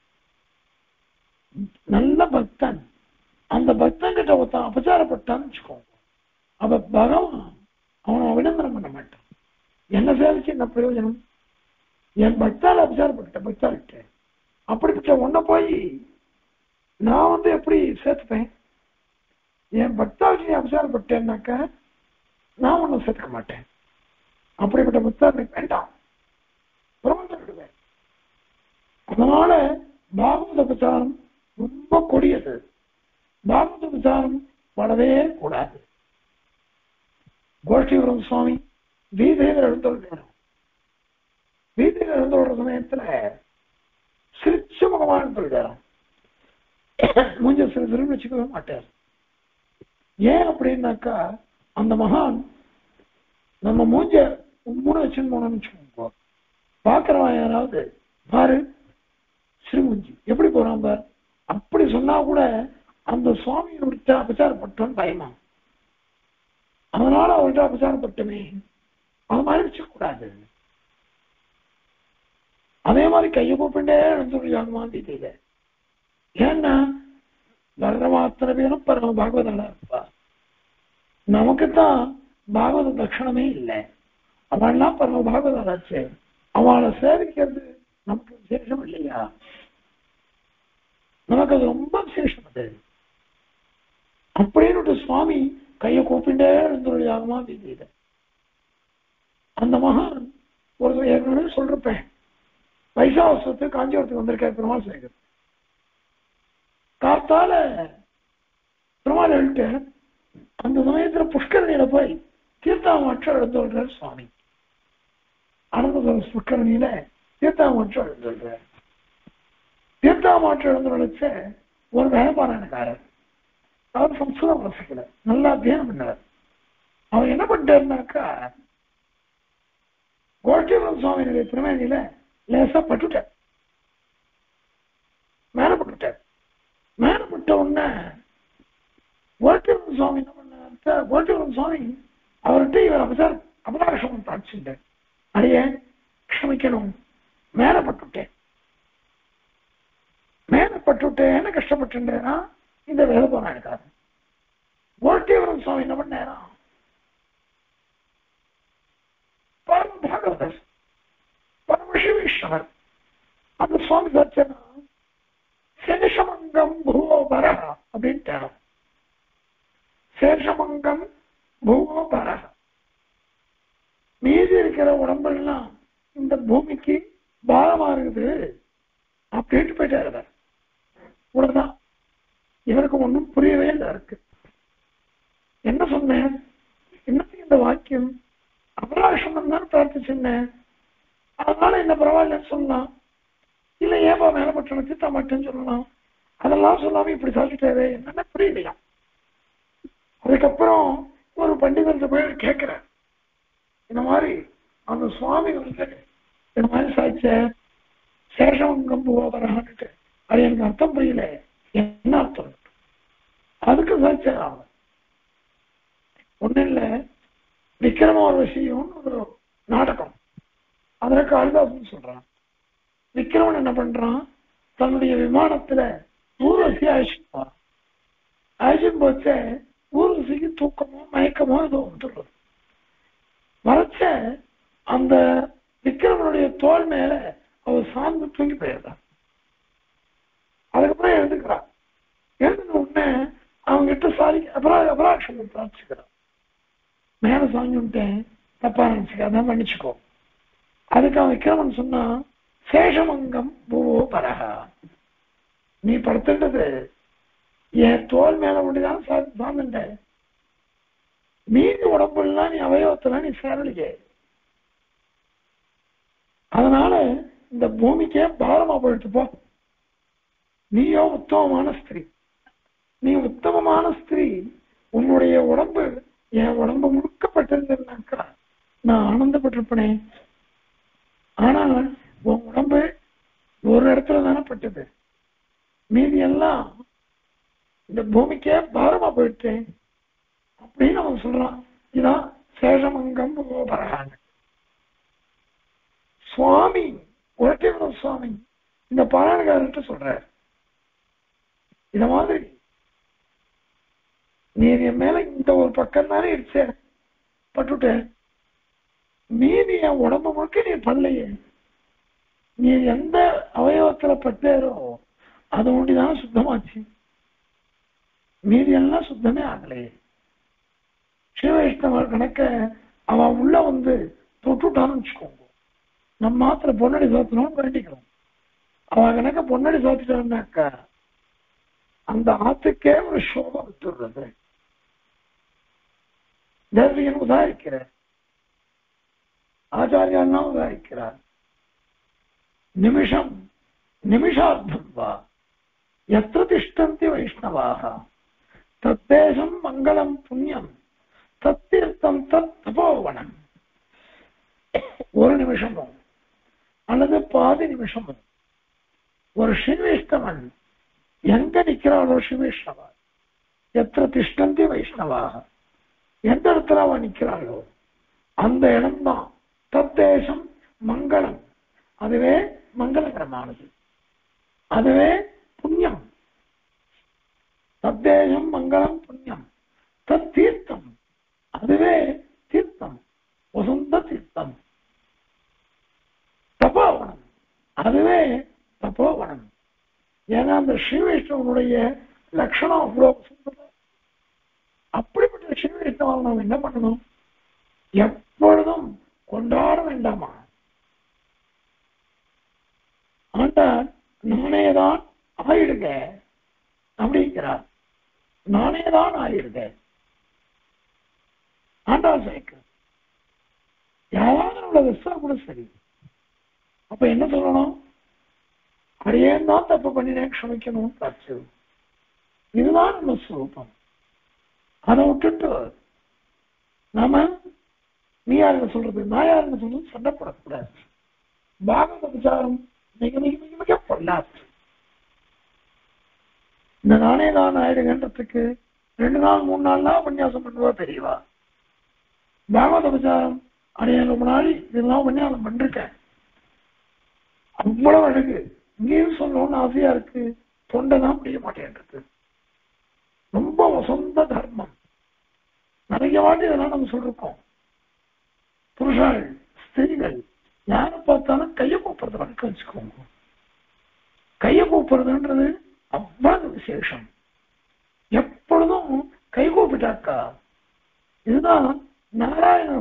நல்ல பக்தன் அந்த பக்தன் கிட்ட ஒருத்தன் அபச்சாரப்பட்டான்னு வச்சுக்கோங்க, அவ பகவான் அவனை அபிநந்தனம் பண்ண மாட்டான். என்ன சேவிச்சு என்ன பிரயோஜனம்? என் பக்தால அபச்சாரப்பட்ட பக்தாகிட்ட அப்படிப்பட்ட ஒன்ன போய் நான் வந்து எப்படி சேர்த்துப்பேன்? என் பக்தாவுக்கு அபச்சாரப்பட்டேன்னாக்க நான் ஒன்னும் சேர்த்துக்க மாட்டேன். அப்படிப்பட்ட பக்தா வேண்டாம், பிரபஞ்சம். அதனால பாகவத பிரச்சாரம் ரொம்ப கொடியது. பாகவத பிரச்சாரம் படவே கூடாது. கோஷ்டிபுரம் சுவாமி வீதியில் எழுந்தோம். வீதியில் எழுந்தோட சமயத்துல சிரிச்ச முகமான சொல்லிடுறான், மூஞ்ச சிறு வச்சுக்கவே மாட்டார். ஏன் அப்படின்னாக்கா அந்த மகான் நம்ம மூஞ்ச மூணு வச்சுன்னு போனோம்னு வச்சுக்கோங்க, பாக்குறவன் யாராவது பாரு ஸ்ரீமுஞ்சி எப்படி போறான் பார் அப்படி சொன்னா கூட அந்த சுவாமியை விட்டு அபச்சாரப்பட்டோன்னு பயமா. அதனால அவர்கிட்ட அபச்சாரப்பட்டுமே, அது மாதிரி வச்சுக்கூடாது. அதே மாதிரி கையை கூப்பிண்டே எழுந்துள்ளாங்கமான்னு தெரியல. ஏன்னா வர்ற மாத்திர பேரும் பரம பாகவதாளா இருப்பா. நமக்குத்தான் பாகவத தட்சணமே இல்லை. அவன்லாம் பரம பாகவதாளாச்சு. அவளை சேவிக்கிறது நமக்கு விசேஷம் இல்லையா? நமக்கு அது ரொம்ப விசேஷம். அது அப்படின்னு சுவாமி கையை கூப்பிண்டே எழுந்துள்ளாங்கமா தெரியல. அந்த மகான் ஒரு ஏற்கனவே சொல்றப்பேன், வைசாவசத்துக்கு காஞ்சிபுரத்துக்கு வந்திருக்க பெருமாள் சேகர். காத்தால பெருமாள் எழுட்டு அந்த சமயத்துல புஷ்கரணியில போய் தீர்த்தாமற்றம் எழுந்துள்ளார் சுவாமி. அனந்த புஷ்கரணியில தீர்த்தாமற்றம் எழுந்துள்ளார். தீர்த்தாமற்றம் எழுந்துள்ள ஒரு வேகபாராயணக்காரர். அவர் சம்ஸ்கிருதம் வசிக்கல, நல்லா அத்தியானம் பண்ணார். அவர் என்ன பண்ணிட்டாருனாக்கா, கோஷ்டிபுரம் சுவாமியினுடைய திருமேனியில லேசா பட்டுட்டார், மேல பட்டுட்டார். மேல பட்ட உடனே கோஷ்டிபுரம் சுவாமி என்ன பண்ண, கோஷ்டிபுரம் சுவாமி அவர்கிட்ட இவர் அபராஷம் தாட்சிட்டார். அதையே க்ஷமிக்கணும், மேல பட்டுட்டேன், மேல பட்டுட்டேன்னு கஷ்டப்பட்டுட்டேன்னா இந்த வேலை போனாருக்காரு. கோஷ்டிபுரம் சுவாமி என்ன பண்ணேரா, பரம பாகவதர், பரமசிவீஸ்வரர். அந்த சுவாமி தர்ச்சனா சேஷமங்கம் பூவோபர அப்படின்ட்டு, சேஷமங்கம் பூவோபர, மீதி இருக்கிற உடம்பெல்லாம் இந்த பூமிக்கு பாரமா இருக்குது அப்படின்ட்டு போயிட்டாரு. உடனேதான் இவருக்கு ஒன்றும் புரியவே இல்லை. இருக்கு என்ன சொன்னேன், இன்னும் இந்த வாக்கியம் அபராஷம் தான் பிரார்த்திச்சுன்னேன், அதனால என்ன பரவாயில்லன்னு சொல்லலாம், இல்ல ஏப்பா மேலப்பட்டன தீர்த்தா மாட்டேன்னு சொல்லலாம். அதெல்லாம் சொல்லாம இப்படி சொல்லிட்டாரு, என்னன்னா புரியலையா. அதுக்கப்புறம் ஒரு பண்டிதர்கிட்ட போய் கேட்கிறேன், இந்த மாதிரி அந்த சுவாமி வந்து இந்த மாதிரி சாய்ச்ச சேஷமங்கம் பூவரான்ட்டு, அது எனக்கு அர்த்தம் புரியல, என்ன அர்த்தம். அதுக்கு சாய்ச்ச ஒண்ணு இல்ல, விக்ரமோர்வசியம்னு ஒரு நாடகம், அதற்கு காளிதாசன் சொல்றான். விக்ரமன் என்ன பண்றான், தன்னுடைய விமானத்துல ஊர்வசி அழிச்சுப்பான். அழிச்சுன்னு போச்ச ஊர்வசிக்கு தூக்கமோ மயக்கமோ ஏதோ வந்துடுறது. மறைச்ச அந்த விக்ரமனுடைய தோல் மேல அவர் சார்ந்து தூங்கி போயிடுறான். அதுக்கப்புறம் எழுந்துக்கிறான். எழுதுன உடனே அவங்க கிட்ட சாரி அபராட்சம் பிரார்த்திக்கிறான். மேல சாஞ்சுட்டேன், தப்பா நினைச்சுக்காதான் மன்னிச்சுக்கோ. அதுக்கு அவன் விக்ரமன் சொன்னா, சேஷமங்கம் பூவோ பரகா, நீ படுத்துட்டது என் தோல் மேல முடிதான் சார்ந்துட்ட, மீதி உடம்புலாம் நீ அவயவத்தெல்லாம் நீ சேரலையே, அதனால இந்த பூமிக்கே பாரமா போயிட்டு போ. நீயோ உத்தமமான ஸ்திரீ, நீ உத்தமமான ஸ்திரீ, உன்னுடைய உடம்பு என் உடம்பு முழுக்கப்பட்டிருந்தாக்கா நான் ஆனந்தப்பட்டிருப்பனே. ஆனால் உன் உடம்பு ஒரு இடத்துல தானே பட்டது, மீதி எல்லாம் இந்த பூமிக்கே பாரமா போயிட்டேன் அப்படின்னு அவன் சொல்றான். இதான் சேஷமங்கம் பரகாங்க. சுவாமி உலகேவர சுவாமி இந்த பாராயணக்காரர்கிட்ட சொல்றார், இந்த மாதிரி நீ என் மேல இந்த ஒரு பக்கம் தானே இருச்ச பட்டுட்ட, மீதி என் உடம்பு முழுக்க நீ பண்ணலையே, நீ எந்த அவயவத்துல பட்டேரோ அது ஒண்டிதான் சுத்தமாச்சு, மீதி எல்லாம் சுத்தமே ஆகலையே. சிவவைஷ்ணவ கணக்க அவன் உள்ள வந்து தொட்டுட்டான்னு வச்சுக்கோங்க, நம்ம மாத்திர பொன்னடி சாத்தணும்னு வேண்டிக்கிறோம். அவன் கணக்க பொன்னடி சாத்திட்டான்னாக்கா அந்த ஆத்துக்கே ஒரு சோபம் விட்டுடுறது. தேசிகன் உதாரிக்கிறார், ஆச்சாரியான்னா உதாரிக்கிறார். நிமிஷம் நிமிஷார்த்தம் வா எத்திர திஷ்டந்தி வைஷ்ணவாக தத்தேசம் மங்களம் புண்ணியம் தத்தீர்த்தம் தத் தபோவனம். ஒரு நிமிஷமும் அல்லது பாதி நிமிஷமும் ஒரு ஸ்ரீவைஷ்ணவன் எங்க நிற்கிறாளோ ஸ்ரீவைஷ்ணவா, எத்திர திஷ்டந்தி வைஷ்ணவாக, எந்த இடத்துல அவ நிக்கிறாளோ அந்த இடம்தான் தத்தேசம் மங்களம். அதுவே மங்களகரமானது, அதுவே புண்ணியம். தத்தேசம் மங்களம் புண்ணியம். தத் தீர்த்தம், அதுவே தீர்த்தம், வசந்த தீர்த்தம். தபோவனம், அதுவே தபோவனம். ஏன்னா அந்த ஸ்ரீவைஷ்ணவனுடைய லட்சணம் அவ்வளவு வசந்தம். அப்படிப்பட்ட ஸ்ரீவைஷ்ணவன் நாம் என்ன பண்ணணும்? எப்பொழுதும் கொண்டாட வேண்டாமா? ஆண்டாள் நானேதான் ஆயிடுங்க அப்படிங்கிறார். நானேதான் ஆயிடுங்க ஆண்டாள் சேர்க்க. யாராவது நம்மள விசா கூட சரி. அப்ப என்ன சொல்லணும்? அடியேன் தான் தப்பு பண்ணினேன், க்ஷமிக்கணும் காட்சி. இதுதான் நம்ம ஸ்வரூபம். அதை விட்டுட்டு நாம நீ யாருன்னு சொல்றது, நான் யாருன்னு சொல்றது சண்டைப்படக்கூடாது. பாகவத விசாரம் மிக மிக மிக மிக பொல்லாது. இந்த நானே தான் ஆயிடுங்கன்றதுக்கு 2 நாள் 3 நாள்லாம் உபன்யாசம் பண்ணுவா பெரியவா. பாகவத விசாரம் அடைய ரொம்ப நாள் இதெல்லாம் உபன்யாசம் பண்ணிருக்கேன். அவ்வளவு அழகு. இங்கேயும் சொல்லணும்னு ஆசையா இருக்கு, தொண்டைதான் முடிய மாட்டேன்றது. ரொம்ப வசந்த தர்மம். நிறைய வாட்டி இதெல்லாம் நம்ம சொல்லிருக்கோம். புருஷாள் ஸ்திரீகள் யாரை பார்த்தாலும் கையை கூப்பிடுறது வழக்கம் வச்சுக்கோங்க. கையை கூப்பிடுறதுன்றது அவ்வளவு விசேஷம். எப்பொழுதும் கை கூப்பிட்டாக்கா இதுதான் நாராயண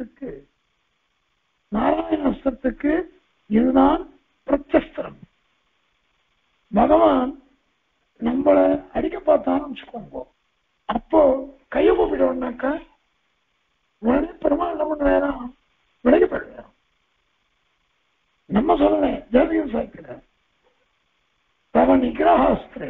அஸ்திரத்துக்கு இதுதான் பிரத்யஸ்திரம். பகவான் நம்மளை அடிக்க பார்த்தான்னு வச்சுக்கோங்க, அப்போ கையை கூப்பிட்டோம்னாக்கா உடனே பெருமாள் என்ன பண்ணுவேனா விலகி போயிடுவேன். நம்ம சொல்லல, ஜாதியம் சாய்க்கிற தவ நிகிரஹாஸ்திரே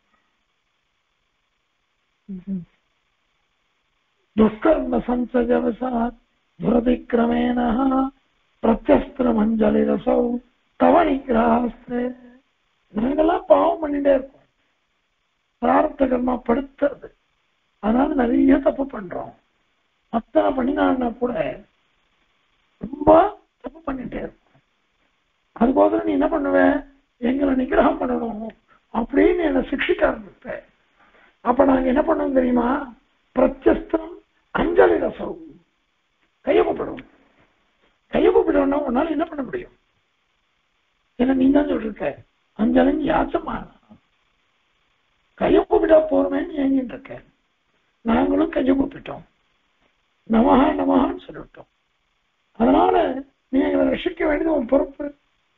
துஷ்கர்ம சஞ்சயவசாத் துரதிக்கிரமேண பிரத்யஸ்திரமஞ்சலி ரசௌ தவ நிகிரஹாஸ்திரே. நாங்கெல்லாம் பாவம் பண்ணிட்டே இருக்கோம், பிராரப்த கர்மா படுத்துறது. அதனால நிறைய தப்பு பண்றோம். அத்தனை பண்ணினா கூட ரொம்ப தப்பு பண்ணிட்டே இருக்கும். அதுபோது நீ என்ன பண்ணுவ? எங்களை நிகிரகம் பண்ணணும் அப்படின்னு என்னை சிக்ஷிக்க ஆரம்பிப்ப. அப்ப நாங்க என்ன பண்ணோம் தெரியுமா? பிரத்யஸ்திரம் அஞ்சலி ரசம், கையை கூப்பிடுவோம். கையை கூப்பிடணும்னா உன்னால என்ன பண்ண முடியும்? ஏன்னா நீ தான் சொல்லிருக்க அஞ்சலின்னு யாச்சமா கையை கூப்பிட்டா போறமேன்னு ஏங்கிட்டு இருக்க. நாங்களும் கையை கூப்பிட்டோம், நமஹா நமஹான்னு சொல்லிவிட்டோம். அதனால நீ எங்களை ரசிக்க வேண்டியது உன் பொறுப்பு.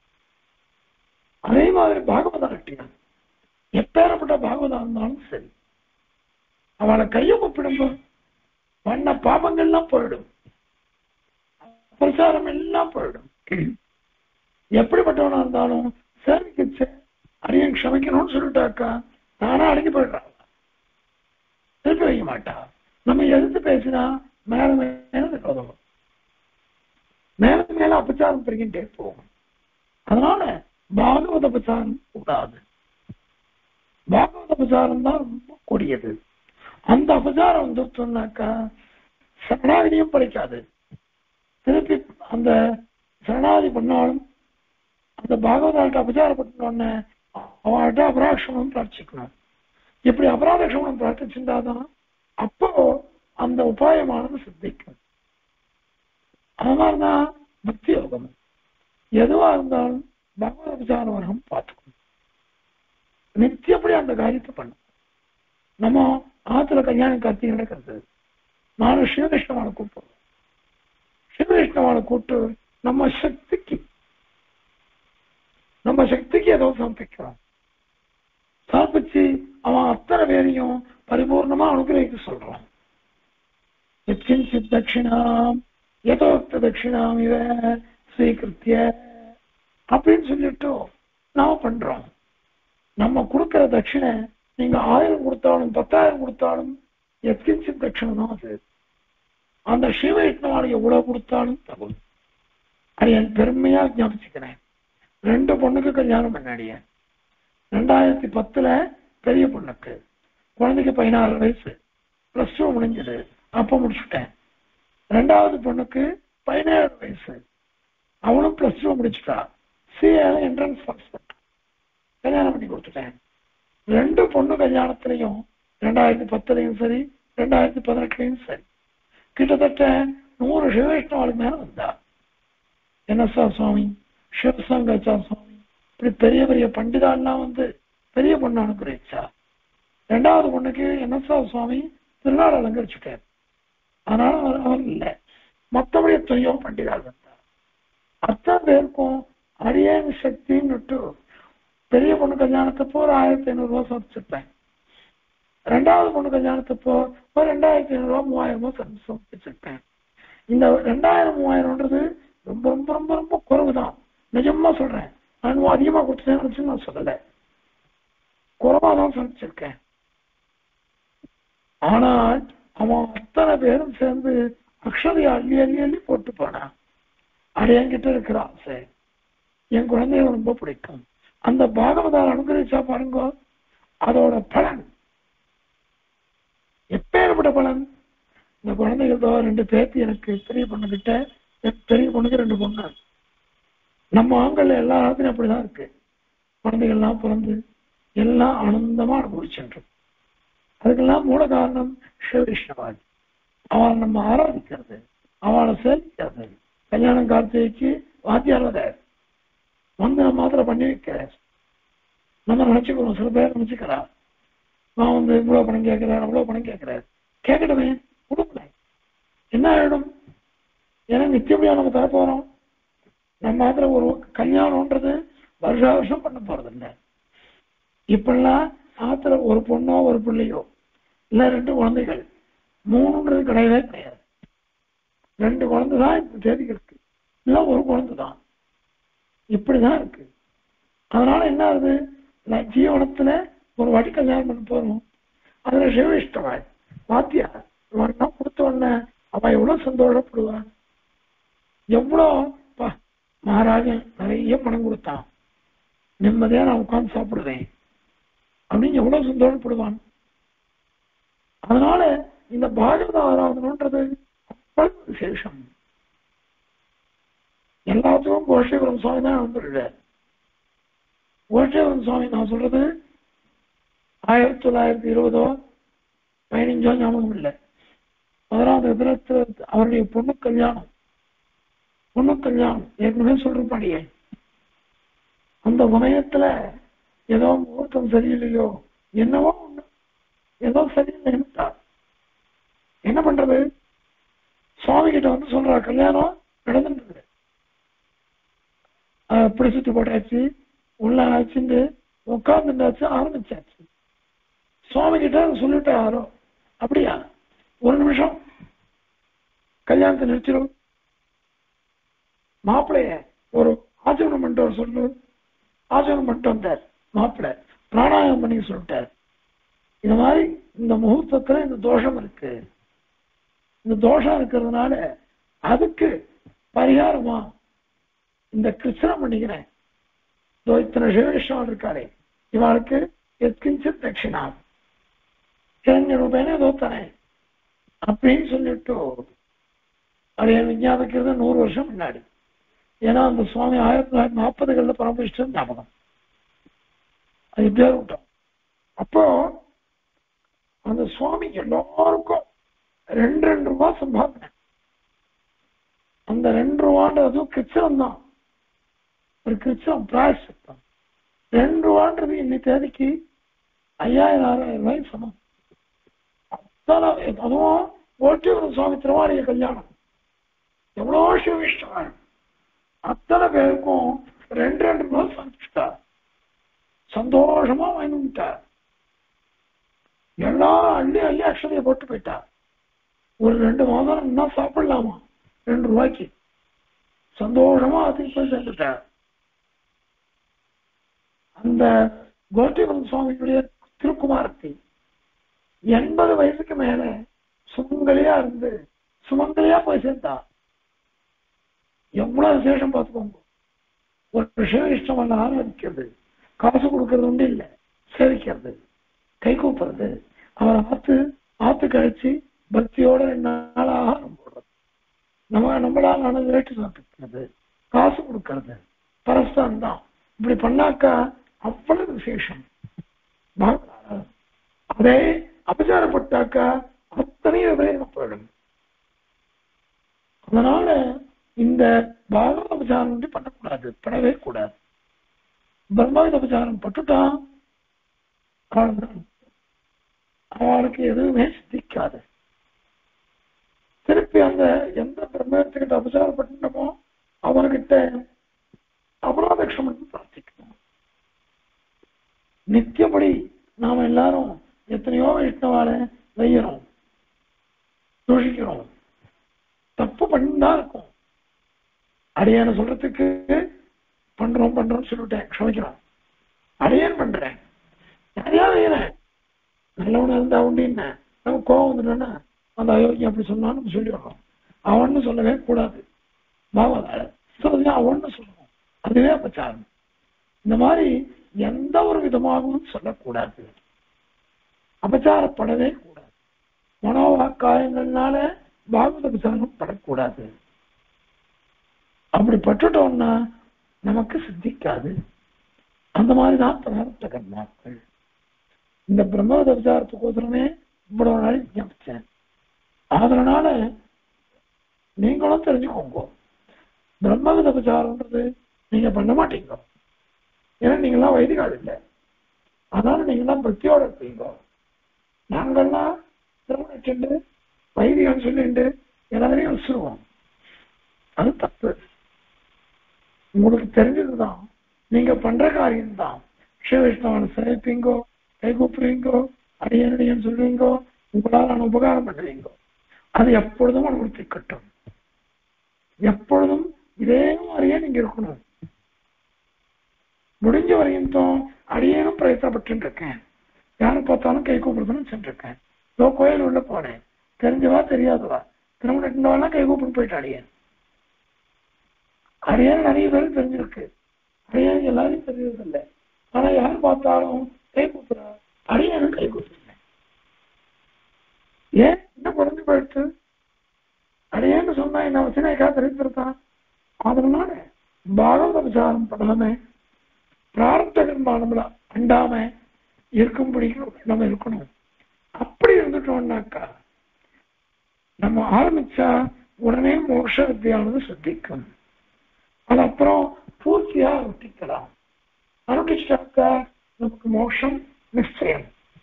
அதே மாதிரி பாகவதா கட்டியான் எப்பேறப்பட்ட பாகவதா இருந்தாலும் சரி, அவளை கையை கூப்பிடும்போ பண்ண பாபங்கள்லாம் போயிடும், பிரச்சாரம் எல்லாம் போயிடும். எப்படிப்பட்டவனா இருந்தாலும் சேமிக்கிச்சு அடியன் க்ஷமிக்கணும்னு சொல்லிட்டாக்கா நானா அடங்கி போயிடுறான், திருப்பி வைக்க மாட்டா. நம்ம எதிர்த்து பேசினா மேல மேல உதவும், மேல மேல அபச்சாரம் பெருகின்றே போகும். அதனால பாகவத அபச்சாரம் கூடாது. பாகவத அபச்சாரம் தான் ரொம்ப கொடியது. அந்த அபச்சாரம் வந்து சொன்னாக்கா சரணாகதியும் படிக்காது. திருப்பி அந்த சரணாகதி பண்ணாலும் அந்த பாகவதாட்ட அபச்சாரப்பட்டோன்னு அவள்கிட்ட அபராக்ஷமம் பிரார்த்திக்கணும். இப்படி அபராதக்ஷமம் பிரார்த்திச்சிருந்தாதான் அப்போ அந்த உபாயமானது சித்திக்கும். அது மாதிரிதான் பக்தி யோகம். எதுவா இருந்தாலும் பகவத் அபச்சார வர்க்கம் பார்த்துக்கணும். நித்தியப்படி அந்த காரியத்தை பண்ணும். நம்ம ஆத்துல கல்யாண கார்த்திகை நடக்கிறது, நானும் ஸ்ரீகிருஷ்ணவான கூப்பிடுவோம். ஸ்ரீகிருஷ்ணவான கூப்பிட்டு நம்ம சக்திக்கு ஏதோ சமர்ப்பிக்கிறோம். சமர்ப்பிச்சு அவன் அத்தனை பேரையும் பரிபூர்ணமா அனுகிரகிக்க சொல்றான். எச்சின்சித் தட்சிணாம் யதோக்த தட்சிணாம் இவ ஸ்வீகிருத்திய அப்படின்னு சொல்லிட்டு நாம பண்றோம். நம்ம கொடுக்கிற தட்சிணை நீங்க 1000 கொடுத்தாலும் 10,000 கொடுத்தாலும் எச்சின்சித் தட்சிணை தான் அது. அந்த ஸ்ரீவைஷ்ணவான எவ்வளவு கொடுத்தாலும் தகுதி. அது என் பெருமையா ஞாபகிக்கிறேன். 2 பொண்ணுக்கு கல்யாணம் பண்ணாடிய 2010 பெரிய பொண்ணுக்கு, குழந்தைக்கு 16 வயசு, +2 முடிஞ்சது. அப்ப முடிச்சுட்டேன். ரெண்டாவது பொண்ணுக்கு 17 வயசு, அவளும் +2 முடிச்சுட்டா. சிஏல என்ட்ரன்ஸ் பாஸ் பண்ண கல்யாணம் பண்ணி கொடுத்துட்டேன். 2 பொண்ணு கல்யாணத்திலையும் 2010 சரி 2018 சரி கிட்டத்தட்ட 100 சிவவைஷ்ணவாளுக்கு மேல வந்தா. NSR சுவாமி, சிவசங்காச்சார சுவாமி, இப்படி பெரிய பெரிய பண்டிதாள்லாம் வந்து பெரிய பொண்ணு அனுப்புறா. 2வது பொண்ணுக்கு NSR சுவாமி திருநாள் அலங்கரிச்சுட்டார். அதனால அவர் இல்லை, மற்றபடி எத்தனையோ பண்டிதாள் வந்தார். அத்தனை பேருக்கும் அடியேன் சக்தின்னு பெரிய பொண்ணு கல்யாணத்தப்போ ஒரு 1500 ரூபாய் சமைச்சிருப்பேன். 2வது பொண்ணு கல்யாணத்தப்போ ஒரு 2500 ரூபாய் 3000 ரூபாய் சமைச்சிருப்பேன். இந்த 2000-3000ன்றது ரொம்ப ரொம்ப ரொம்ப ரொம்ப குறைவுதான். நிஜமா சொல்றேன். நான் அதிகமா கொடுத்தேன்னு நான் சொல்லலை, குறைவாதான் சமைச்சிருக்கேன். ஆனால் அவன் அத்தனை பேரும் சேர்ந்து அக்ஷதையை அள்ளி அள்ளி அள்ளி போட்டு போனான். அது என்கிட்ட இருக்கிற ஆசை, என் குழந்தைய ரொம்ப பிடிக்கும். அந்த பாகவதால் அனுகிரகிச்சா பாருங்க, அதோட பலன் எப்பேற்பட்ட பலன். இந்த குழந்தைகள் 2 பேத்தி எனக்கு பெரிய பொண்ணுகிட்ட, பெரிய பொண்ணுக்கு 2 பொண்ணு. நம்ம ஆண்கள் எல்லா இடத்துலையும் அப்படிதான் இருக்கு. குழந்தைகள்லாம் பிறந்து எல்லாம் ஆனந்தமா அனுபவிச்சுட்டு, அதுக்கெல்லாம் மூல காரணம் சிவவிஷ்ணவாதி. அவளை நம்ம ஆராதிக்கிறது, அவளை சேவிக்கிறது. கல்யாணம் கார்த்திகைக்கு வாத்தியாரத வந்து நம்ம மாத்திரை பண்ணி வைக்கிறார். நம்ம நினைச்சுக்கிறோம், சில பேர் நினைச்சுக்கிறா நான் வந்து இவ்வளவு பணம் கேட்கிறேன் அவ்வளவு பணம் கேட்கிறேன். கேட்கட்டுமே, கொடுக்கல என்ன ஆயிடும்? ஏன்னா நித்தியப்படியா நம்ம தரப்போறோம். நம்ம மாத்திர ஒரு கல்யாணம்ன்றது வருஷம் பண்ண போறது இல்லை. இப்பெல்லாம் ஆத்திர ஒரு பொண்ணோ ஒரு பிள்ளையோ இல்ல 2 குழந்தைகள் 3ன்றது கிடையவே கிடையாது. 2 குழந்தை தான் இந்த தேதிக்கு இருக்கு, இல்ல ஒரு குழந்தை தான், இப்படிதான் இருக்கு. அதனால என்ன ஆகுது, ஜீவனத்துல ஒரு வாட்டி கல்யாணம் பண்ண போறோம், அதுல சிவவிஷ்ணவாய் வாத்தியார் கொடுத்த உடனே அவ எவ்வளவு சந்தோஷப்படுவான். எவ்வளோ மகாராஜன் நிறைய பணம் கொடுத்தான், நிம்மதியா நான் உட்கார்ந்து சாப்பிடுவேன் அப்படின்னு எவ்வளவு சந்தோஷப்படுவான். அதனால இந்த பாகவத ஆராதனன்றது அவ்வளவு விசேஷம். எல்லாத்துக்கும் கோஷேபுரம் சுவாமி தான் வந்துடுறார். கோஷேபுரம் சுவாமி நான் சொல்றது 1920 15 ஞாபகம் இல்லை. 11வது விதத்துல அவருடைய பொண்ணு கல்யாணம் ஏற்கனவே சொல்றபடியே அந்த சமயத்துல ஏதோ முகூர்த்தம் சரியில்லையோ என்னவோ ஒண்ணு, ஏதோ சரியில்லை. என்ன பண்றது, சுவாமி கிட்ட வந்து சொல்ற கல்யாணம் நடந்துட்டு அப்படி சுத்தி போட்டாச்சு, உள்ள ஆச்சுட்டு உட்கார்ந்துட்டாச்சு, ஆரம்பிச்சாச்சு. சுவாமி கிட்ட சொல்லிட்டு யாரோ அப்படியா ஒரு நிமிஷம் கல்யாணத்தை நிறுத்திடும், மாப்பிள்ளைய ஒரு ஆச்சரணம் பண்ணிட்டு சொல்லு. ஆச்சரணம் பண்ணிட்டு வந்தார் மாப்பிள்ளை, பிராணாயாமம் பண்ணி சொல்லிட்டார். இந்த மாதிரி இந்த முகூர்த்தத்துல இந்த தோஷம் இருக்கு, இந்த தோஷம் இருக்கிறதுனால அதுக்கு பரிகாரமா இந்த கிருஷ்ணம் பண்ணிக்கிறேன். இத்தனை சிவவிஷ்ணவன் இருக்காரு, இவளுக்கு எத்கிஞ்சித் தட்சிணா ரூபாய் ஏதோ தரேன் அப்படின்னு சொல்லிட்டு அதை விஞ்ஞாபிக்கிறது 100 வருஷம் முன்னாடி. ஏன்னா அந்த சுவாமி 1940களில் பரம்பிச்சிட்டு ஞாபகம், அது இப்படியே விட்டோம். அப்போ அந்த சுவாமி எல்லாருக்கும் 2 ரூபாய் சம்பாதனை. அந்த 2 ரூபான்றது கிருச்சனம் தான், ஒரு கிருச்சனம் பிராயசித்தம். 2 ரூபான்றது இன்னைக்கு தேதிக்கு 5000-6000 ரூபாய் சமம். அதுவும் ஓட்டி ஒரு சுவாமி திருவாரிய கல்யாணம் எவ்வளோ சிவவிஷ்ணவன் அத்தனை பேருக்கும் 2 ரூபாய் சமைச்சுட்டார். சந்தோஷமா வாங்கிட்டார். எல்லாரும் அள்ளி அள்ளி அக்ஷதையை போட்டு போயிட்டார். ஒரு 2 மாதம் இன்னும் சாப்பிடலாமா 2 ரூபாய்க்கு, சந்தோஷமா அதுக்கு போய் சேர்ந்துட்டார். அந்த கோட்டிபுரம் சுவாமியுடைய திருக்குமாரத்தி 80 வயசுக்கு மேல சுமங்கலியா இருந்து சுமங்கலியா போய் சேர்ந்தா. எவ்வளவு விசேஷம் பார்த்துக்கோங்க. ஒரு சிவவிஷ்ணவன் ஆராதிக்கிறது, காசு கொடுக்கறது ஒன்று இல்லை, சேவிக்கிறது, கை கூப்புறது, அவரை ஆத்து கழிச்சு பக்தியோட 2 நாள் ஆகாரம் போடுறது, நம்மளால ரேட்டு சாப்பிட்டுக்கிறது, காசு கொடுக்கறது, பரஸ்தான் தான். இப்படி பண்ணாக்கா அவ்வளவு விசேஷம். அதே அபச்சாரப்பட்டாக்கா அத்தனையும் விபரீதம் போயிடும். அதனால இந்த பாகவத அபச்சாரம் பண்ணக்கூடாது, பண்ணவே கூடாது. பிரம்மவித அபச்சாரம் பட்டுட்டான் அவளுக்கு எதுவுமே சித்திக்காது. திருப்பி அந்த எந்த பிரம்மத்துக்கிட்ட அபச்சாரப்பட்டமோ அவர்கிட்ட அபராதக்ஷமன் பிரார்த்திக்கணும். நித்தியப்படி நாம எல்லாரும் எத்தனையோ வைஷ்ணவால வையறோம், தூஷிக்கிறோம், தப்பு பண்ணிதான் இருக்கும். அடியேன்னு சொல்றதுக்கு பண்றோம்னு சொல்லிட்டேன், க்ஷமிக்கிறோம். அடியேன் பண்றேன், நிறையா வைக்கிறேன், நல்லவனா இருந்தா உண்டின்னு நம்ம கோவம் வந்துட்டோன்னா அந்த அயோக்கியம் அப்படி சொன்னான்னு சொல்லிடுறோம். அவன்னு சொல்லவே கூடாது. பாவதால அவன்னு சொல்லணும், அதுவே அபச்சாரம். இந்த மாதிரி எந்த ஒரு விதமாகவும் சொல்லக்கூடாது, அபச்சாரப்படவே கூடாது. மனோவாக்காயங்கள்னால பாகவத அபச்சாரம் படக்கூடாது. அப்படி பட்டுட்டோம்னா நமக்கு சித்திக்காது. அந்த மாதிரிதான் பிரார்த்த கர்மாக்கள். இந்த பிரம்மவித அபச்சாரத்துக்கோசரமே இவ்வளவு நாள் ஞாபகம். அதனால நீங்களும் தெரிஞ்சுக்கோங்க, பிரம்மவித அபச்சாரம்ன்றது நீங்க பண்ண மாட்டீங்க. ஏன்னா நீங்கள்லாம் வைதிகால் இல்லை, அதனால நீங்கள்லாம் பக்தியோட இருப்பீங்க. நாங்கள்லாம் திருமணம் வைதிகான்னு சொல்லிட்டு எல்லாரையும் வச்சுருவோம். அது தப்பு. உங்களுக்கு தெரிஞ்சதுதான், நீங்க பண்ற காரியம்தான். ஸ்ரீவைஷ்ணவனை சேவிப்பீங்கோ, கைகூப்புறீங்கோ, அடியன் சொல்றீங்கோ, உங்களால் உபகாரம் பண்ணுவீங்கோ. அது எப்பொழுதும் உங்களுக்கு திக்கட்டும். எப்பொழுதும் இதே மாதிரியே நீங்க இருக்கணும். முடிஞ்ச வரையும் அடியேனும் பிரயத்தனப்பட்டு இருக்கேன். யாரை பார்த்தாலும் கை கூப்பிடுறதுன்னு சென்றிருக்கேன். கோயில் உள்ள போனேன், தெரிஞ்சவா தெரியாதவா திருமணம் கை கூப்பிட்டு போயிட்டு அடியேன். அடியேன் நிறைய பேரும் தெரிஞ்சிருக்கு, அடியேன் எல்லாரையும் தெரிஞ்சதில்லை. ஆனா யார் பார்த்தாலும் கை கூப்பிடுறா, அடியேனும் கை கூப்பிடுறேன். ஏன் என்ன குறைஞ்சு போயிடுச்சு? அடியேன்னு சொன்னா என்ன வச்சுனா தெரிஞ்சிருக்கான். அதனால பாகவத விசாரம் பண்ணாம பிரார்த்த கர்மா நம்மள அண்டாம இருக்கும்படி நம்ம இருக்கணும். அப்படி இருந்துட்டோம்னாக்கா நம்ம ஆரம்பிச்சா உடனே மோட்ச வித்தியானது சித்திக்கும். அது அப்புறம் பூர்த்தியா அனுஷ்டிக்கலாம். அனுஷ்டிச்சாக்கா நமக்கு மோட்சம் நிச்சயம்.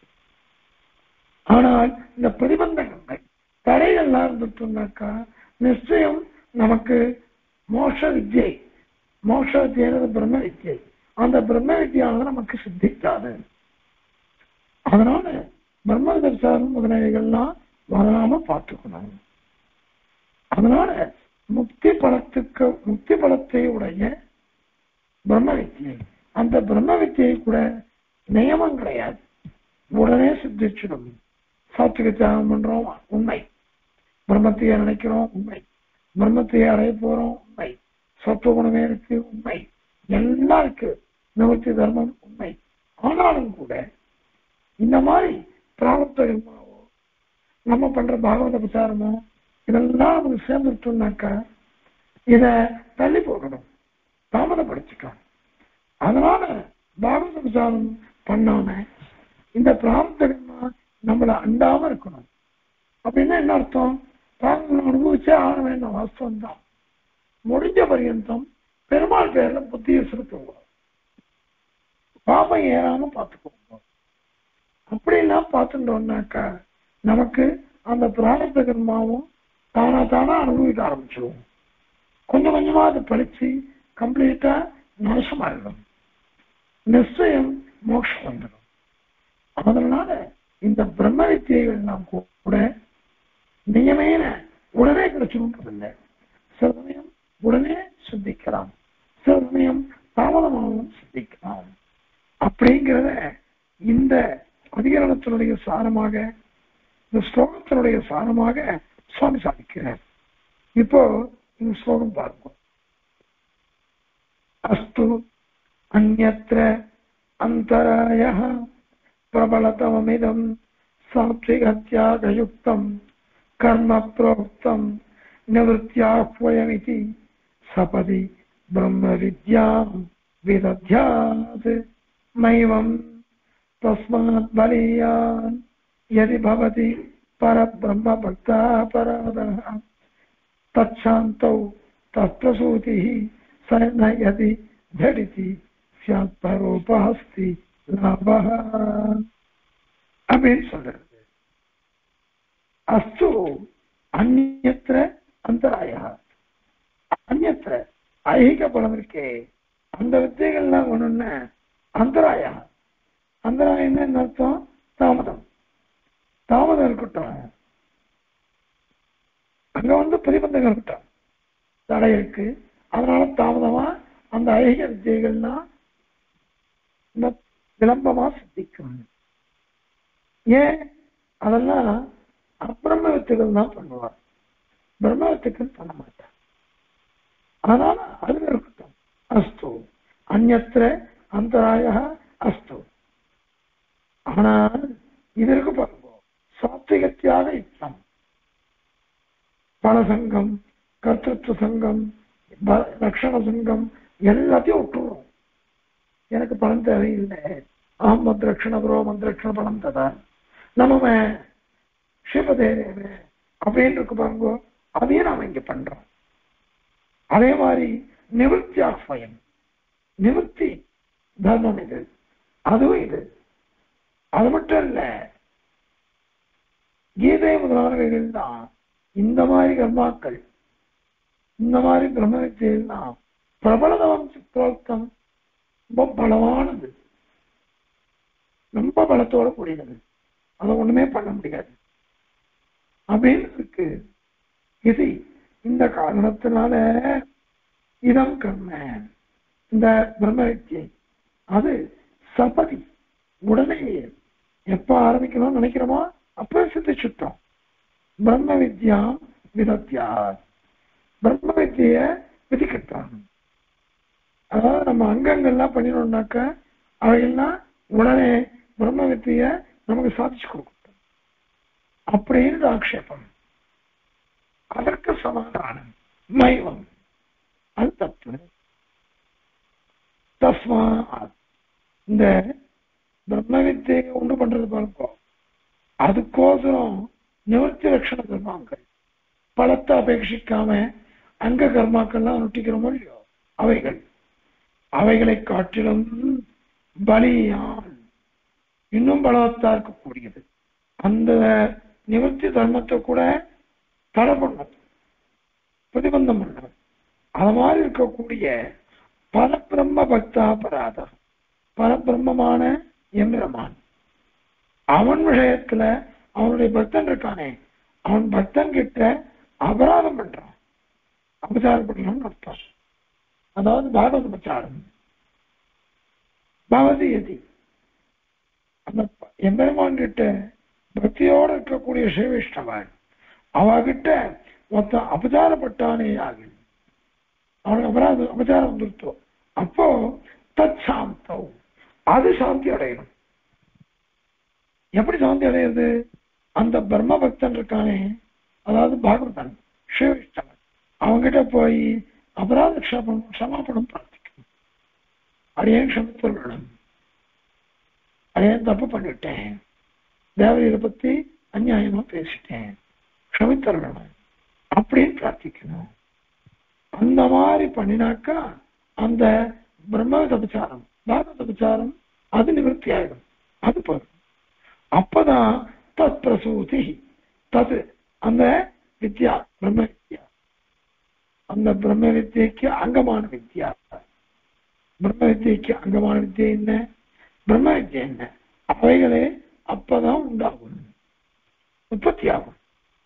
ஆனால் இந்த பிரதிபந்தகங்கள் தடைகள்லாம் இருந்துட்டோம்னாக்கா நிச்சயம் நமக்கு மோட்ச வித்யை, மோட்ச வித்யானது பிரம்ம வித்யை, அந்த பிரம்ம வித்யானது நமக்கு சித்திக்காது. அதனால பிரம்ம தரிசனம் முதலாளிகள்லாம் வராம பார்த்துக்கணும். அதனால முக்தி பலத்தை உடைய பிரம்ம வித்தியை, அந்த பிரம்ம வித்தியை கூட நியமம் கிடையாது, உடனே சித்திச்சிடும். சாத்விக தியாகம் பண்றோம் உண்மை, பிரம்மத்தையே நினைக்கிறோம் உண்மை, பிரம்மத்தையே அடைய போறோம் உண்மை, சத்துவகுணமே இருக்கு உண்மை, எல்லாம் இருக்கு, நிவர்த்தி தர்மம் உண்மை. ஆனாலும் கூட இந்த மாதிரி பிராரப்தகர்மாவோ நம்ம பண்ற பாகவத பிரச்சாரமோ இதெல்லாம் நமக்கு சேர்ந்துட்டோம்னாக்கா இத தள்ளி போடணும், தாமதப்படுத்திக்கணும். அதனால பாகவத பிரச்சாரம் பண்ணாம இந்த பிராரப்தகர்மா நம்மளை அண்டாம இருக்கணும். அப்படின்னா என்ன அர்த்தம்? பாகவதம் அனுபவிச்சே ஆக வேண்டாம், வாஸ்தவம் தான். முடிஞ்ச பரியந்தம் பெருமாள் பேர்ல புத்தியை செலுத்துவோம், பாபம் ஏறாம பார்த்துக்குவோம். அப்படிலாம் பார்த்துட்டோம்னாக்கா நமக்கு அந்த பிராரப்த கர்மாவும் தானா அனுபவிக்க ஆரம்பிச்சிருவோம். கொஞ்சம் கொஞ்சமா அதை படிச்சு கம்ப்ளீட்டா நாசமாயிடும், நிச்சயம் மோட்சம் வந்துடும். அதனால இந்த பிரம்ம வித்தியைகள் நாம் கூட நியமேன உடனே கிடைச்சிருந்ததில்லை. சில சமயம் உடனே சித்திக்கலாம், சில சமயம் தாமதமாகவும் சித்திக்கலாம். அப்படிங்கிறத இந்த அதிகரணத்தினுடைய சாரமாக, இந்த ஸ்லோகத்தினுடைய சாரமாக சுவாமி சாதிக்கிறார். இப்போ இந்த ஸ்லோகம் பார்ப்போம். அஸ்து அந்யத்ர அந்தராயः பிரபலதமமிதம் சாத்விகத்யாகயுக்தம் कर्म प्रोक्तं निवृत्त्याह्वयमिति सपदि ब्रह्म विद्यां विदध्यात् मैवं तस्मात् बलीयान् यदि भवति परब्रह्म भक्तापराधः तच्छान्तौ तत्प्रसूतिः स न यदि झटिति स्यात् परोपहस्ति लाभः அப்படின்னு சொல்றது. அஸ்து அந்நியத்திர அந்தராய, அந்நியத்திர ஐகிக பலம் இருக்கே அந்த வித்தைகள்லாம் ஒண்ணுன்னு அந்தராய. அந்தராயம் என்ன அர்த்தம்? தாமதம். தாமதம் இருக்கட்டும், அங்க பிரதிபந்தகம் இருக்கட்டும், தடை இருக்கு. அதனால தாமதமா அந்த ஐகிக வித்தைகள்னா விளம்பமா சித்திக்கும். ஏன்? அதெல்லாம் அப்பிரம்ம வித்துகள் தான் பண்ணுவார், பிரம்ம வித்துக்கள் பண்ண மாட்டார். அதனால அது இருக்கட்டும். அஸ்து அந்நியத்திர அந்தராய அஸ்து. ஆனால் இதற்கு பாருங்க, சாத்விகத்தியாக யுக்தம், பலசங்கம், கர்த்தத்துவ சங்கம், லட்சண சங்கம் எல்லாத்தையும் விட்டுருவோம். எனக்கு பணம் தேவையில்லை, ஆம் மந்திரக்ஷண புரோ மந்திரக்ஷண பணம் ததா நம்ம ஸ்ரீமதேவே அப்படின்னு இருக்கு பாருங்க, அதையும் நாம இங்க பண்றோம். அதே மாதிரி நிவர்த்தி ஆஃபயம், நிவர்த்தி தர்மம் இது, அதுவும் இது. அது மட்டும் இல்ல, கீதை முதலானவைகள் தான் இந்த மாதிரி கர்மாக்கள், இந்த மாதிரி பிரம்ம வித்தியில் தான் பிரபலதவம் சித்ரோக்தம், ரொம்ப பலமானது, ரொம்ப பலத்தோட கூடியது, அதை ஒண்ணுமே பண்ண முடியாது அப்படின்னு இருக்கு. இது இந்த காரணத்தினால இதம் கர்ம, இந்த பிரம்ம வித்தியை அது சபதி உடனே எப்ப ஆரம்பிக்கணும்னு நினைக்கிறோமோ அப்ப சித்திச்சுட்டோம். பிரம்ம வித்யா விதத்தியா, பிரம்ம வித்திய விதிக்கட்டாங்க. அதாவது நம்ம அங்கங்கள்லாம் பண்ணினோம்னாக்க அவைகள்லாம் உடனே பிரம்ம வித்திய நமக்கு சாதிச்சு கொடுக்கும் அப்படின்னு ஆக்ஷேபம். அதற்கு சமாதானம் மைவம், அது தப்பு. தஸ்மா, இந்த பிரம்ம வித்தியை உண்டு பண்றது பாருங்க, அதுக்கோசரம் நிவர்த்தி லட்சண கர்மாக்கள், பலத்தை அபேட்சிக்காம அங்க கர்மாக்கள்லாம் நுட்டிக்கிறோமோ இல்லையோ அவைகள், அவைகளை காட்டிலும் பலியான் இன்னும் பலவத்தா இருக்கக்கூடியது. அந்த நிவர்த்தி தர்மத்தை கூட தடை பண்ணது, பிரதிபந்தம் பண்ணது. அது மாதிரி இருக்கக்கூடிய பரபிரம்ம பக்தாபராத, பரபிரம்மமான எம்பிரமான், அவன் விஷயத்துல அவனுடைய பக்தன் இருக்கானே, அவன் பக்தன் கிட்ட அபராதம் பண்றான், அபச்சாரம் பண்றான்னு அர்த்தம். அதாவது பாகவத அபச்சாரம் பவதி எதி, அந்த எம்பெருமான் கிட்ட பக்தியோடு இருக்கக்கூடிய ஸ்ரீவிஷ்ணவன் அவகிட்ட மொத்த அபச்சாரப்பட்டானே ஆகி அவனுக்கு அபச்சாரம் வந்துருத்தோம். அப்போ தத் சாந்தம், அது சாந்தி அடையணும். எப்படி சாந்தி அடையிறது? அந்த பிரம்ம பக்தன் இருக்கானே, அதாவது பாகவதன் ஸ்ரீவிஷ்ணவன், அவங்கிட்ட போய் அபராத க்ஷமாபணம் பிரார்த்திக்கணும். அடியேன் க்ஷமித்தருளணும், அடியேன் தப்பு பண்ணிவிட்டேன், தேவதையை பத்தி அநியாயமா பேசிட்டேன், க்ஷமித்தருளணும் அப்படின்னு பிரார்த்திக்கணும். அந்த மாதிரி பண்ணினாக்கா அந்த பிரம்ம அபச்சாரம், பாகவத அபச்சாரம் அது நிவர்த்தி ஆயிடும். அது போதும். அப்பதான் தத் பிரசூதி, தது அந்த வித்யா, பிரம்ம வித்யா, அந்த பிரம்ம வித்தியைக்கு அங்கமான வித்யா. பிரம்ம வித்தியைக்கு அங்கமான வித்தியை என்ன, பிரம்ம வித்தியை என்ன, அவைகளே அப்பதான் உண்டாகும், உற்பத்தி ஆகும்.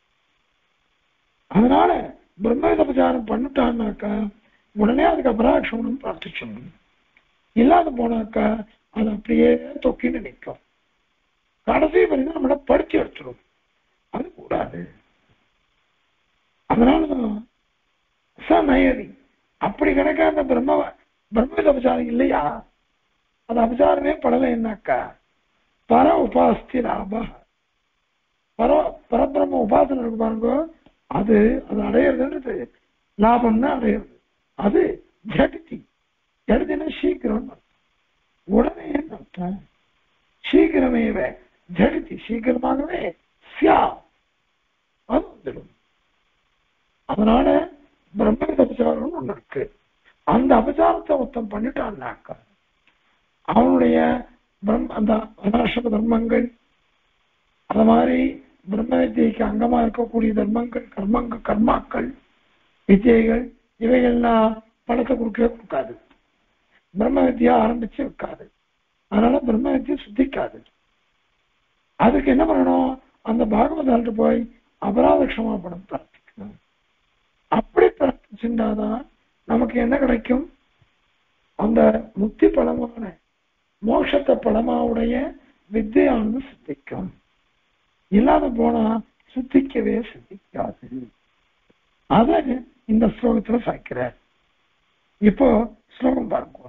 அதனால பிரம்ம உபச்சாரம் பண்ணிட்டான்னாக்கா உடனே அதுக்கு அபராக்ஷமனம் பிரார்த்திச்சணும். இல்லாத போனாக்கா அது அப்படியே தொக்கின்னு நிற்கும். கடைசி வரைக்கும் நம்மள படுத்தி எடுத்துடும். அது கூடாது. அதனாலதான் சநயதி, அப்படி கிடைக்க அந்த பிரம்ம அபச்சாரம் இல்லையா, அது அபச்சாரமே படலைன்னாக்கா பர உபாஸ்தி லாப, பரபிரம்ம உபாசனை இருக்கு பாருங்க, அது அடையிறதுன்றது லாபம் தான் அடையிறது. அது ஜடிதி. ஜடிதினா சீக்கிரம், உடனே அர்த்தம். சீக்கிரமே ஜடிதி, சீக்கிரமாகவே சியா, அது வந்துடும். அதனால பிரம்மவித அபச்சாரம் ஒண்ணு இருக்கு. அந்த அபச்சாரத்தை மொத்தம் பண்ணிட்டான்னாக்கா அவனுடைய அந்த அனாசம தர்மங்கள், அது மாதிரி பிரம்ம வித்தியைக்கு அங்கமா இருக்கக்கூடிய தர்மங்கள், கர்மாக்கள், வித்தியைகள், இவைகள்லாம் பணத்தை கொடுக்காது. பிரம்ம வித்தியா ஆரம்பிச்சு வைக்காது. அதனால பிரம்ம வித்தியை சுத்திக்காது. அதுக்கு என்ன பண்ணணும்? அந்த பாகவதால்கிட்ட போய் அபராத க்ஷமாபணம் பிரார்த்திக்கணும். அப்படி பிரார்த்திச்சுட்டாதான் நமக்கு என்ன கிடைக்கும்? அந்த முக்தி பலமான மோட்சத்தை பலமாவுடைய வித்தியானது சித்திக்கும். இல்லாத போனா சித்திக்கவே சித்திக்காது. அத இந்த ஸ்லோகத்துல சாய்க்கிற. இப்போ ஸ்லோகம் பாருங்க.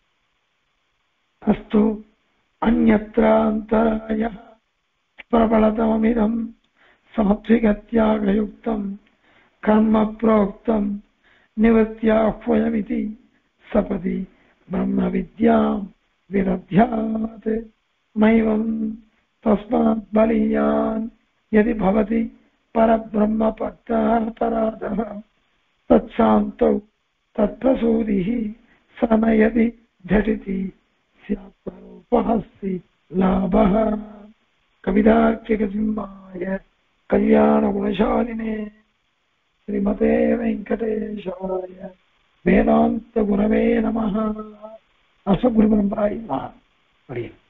அஸ்து அந்யத்ராந்தராய பிரபலதமமிதம் சாத்விகத்யாகயுக்தம் கர்ம ப்ரோக்தம் நிவர்த்தியாஹ்வயமிதி சபதி பிரம்ம வித்யாம் விரத்யாத் மைவம் தஸ்மாத் பலியான் யதி பவதி பரபிரம்ம பக்தாபராதः தச்சாந்தௌ தத்ப்ரசூதிஹி சமயதி ஜடிதி ஸ்யாத்வரூபஹஸ்தி லாபः. கவிதார்க்கிகசிம்மாய கல்யாணகுணசாலினே ஸ்ரீமதே வெங்கடேஷாய வேதாந்த குரவே நமः. அஸ்மத்குருபரம்பராயை நமः.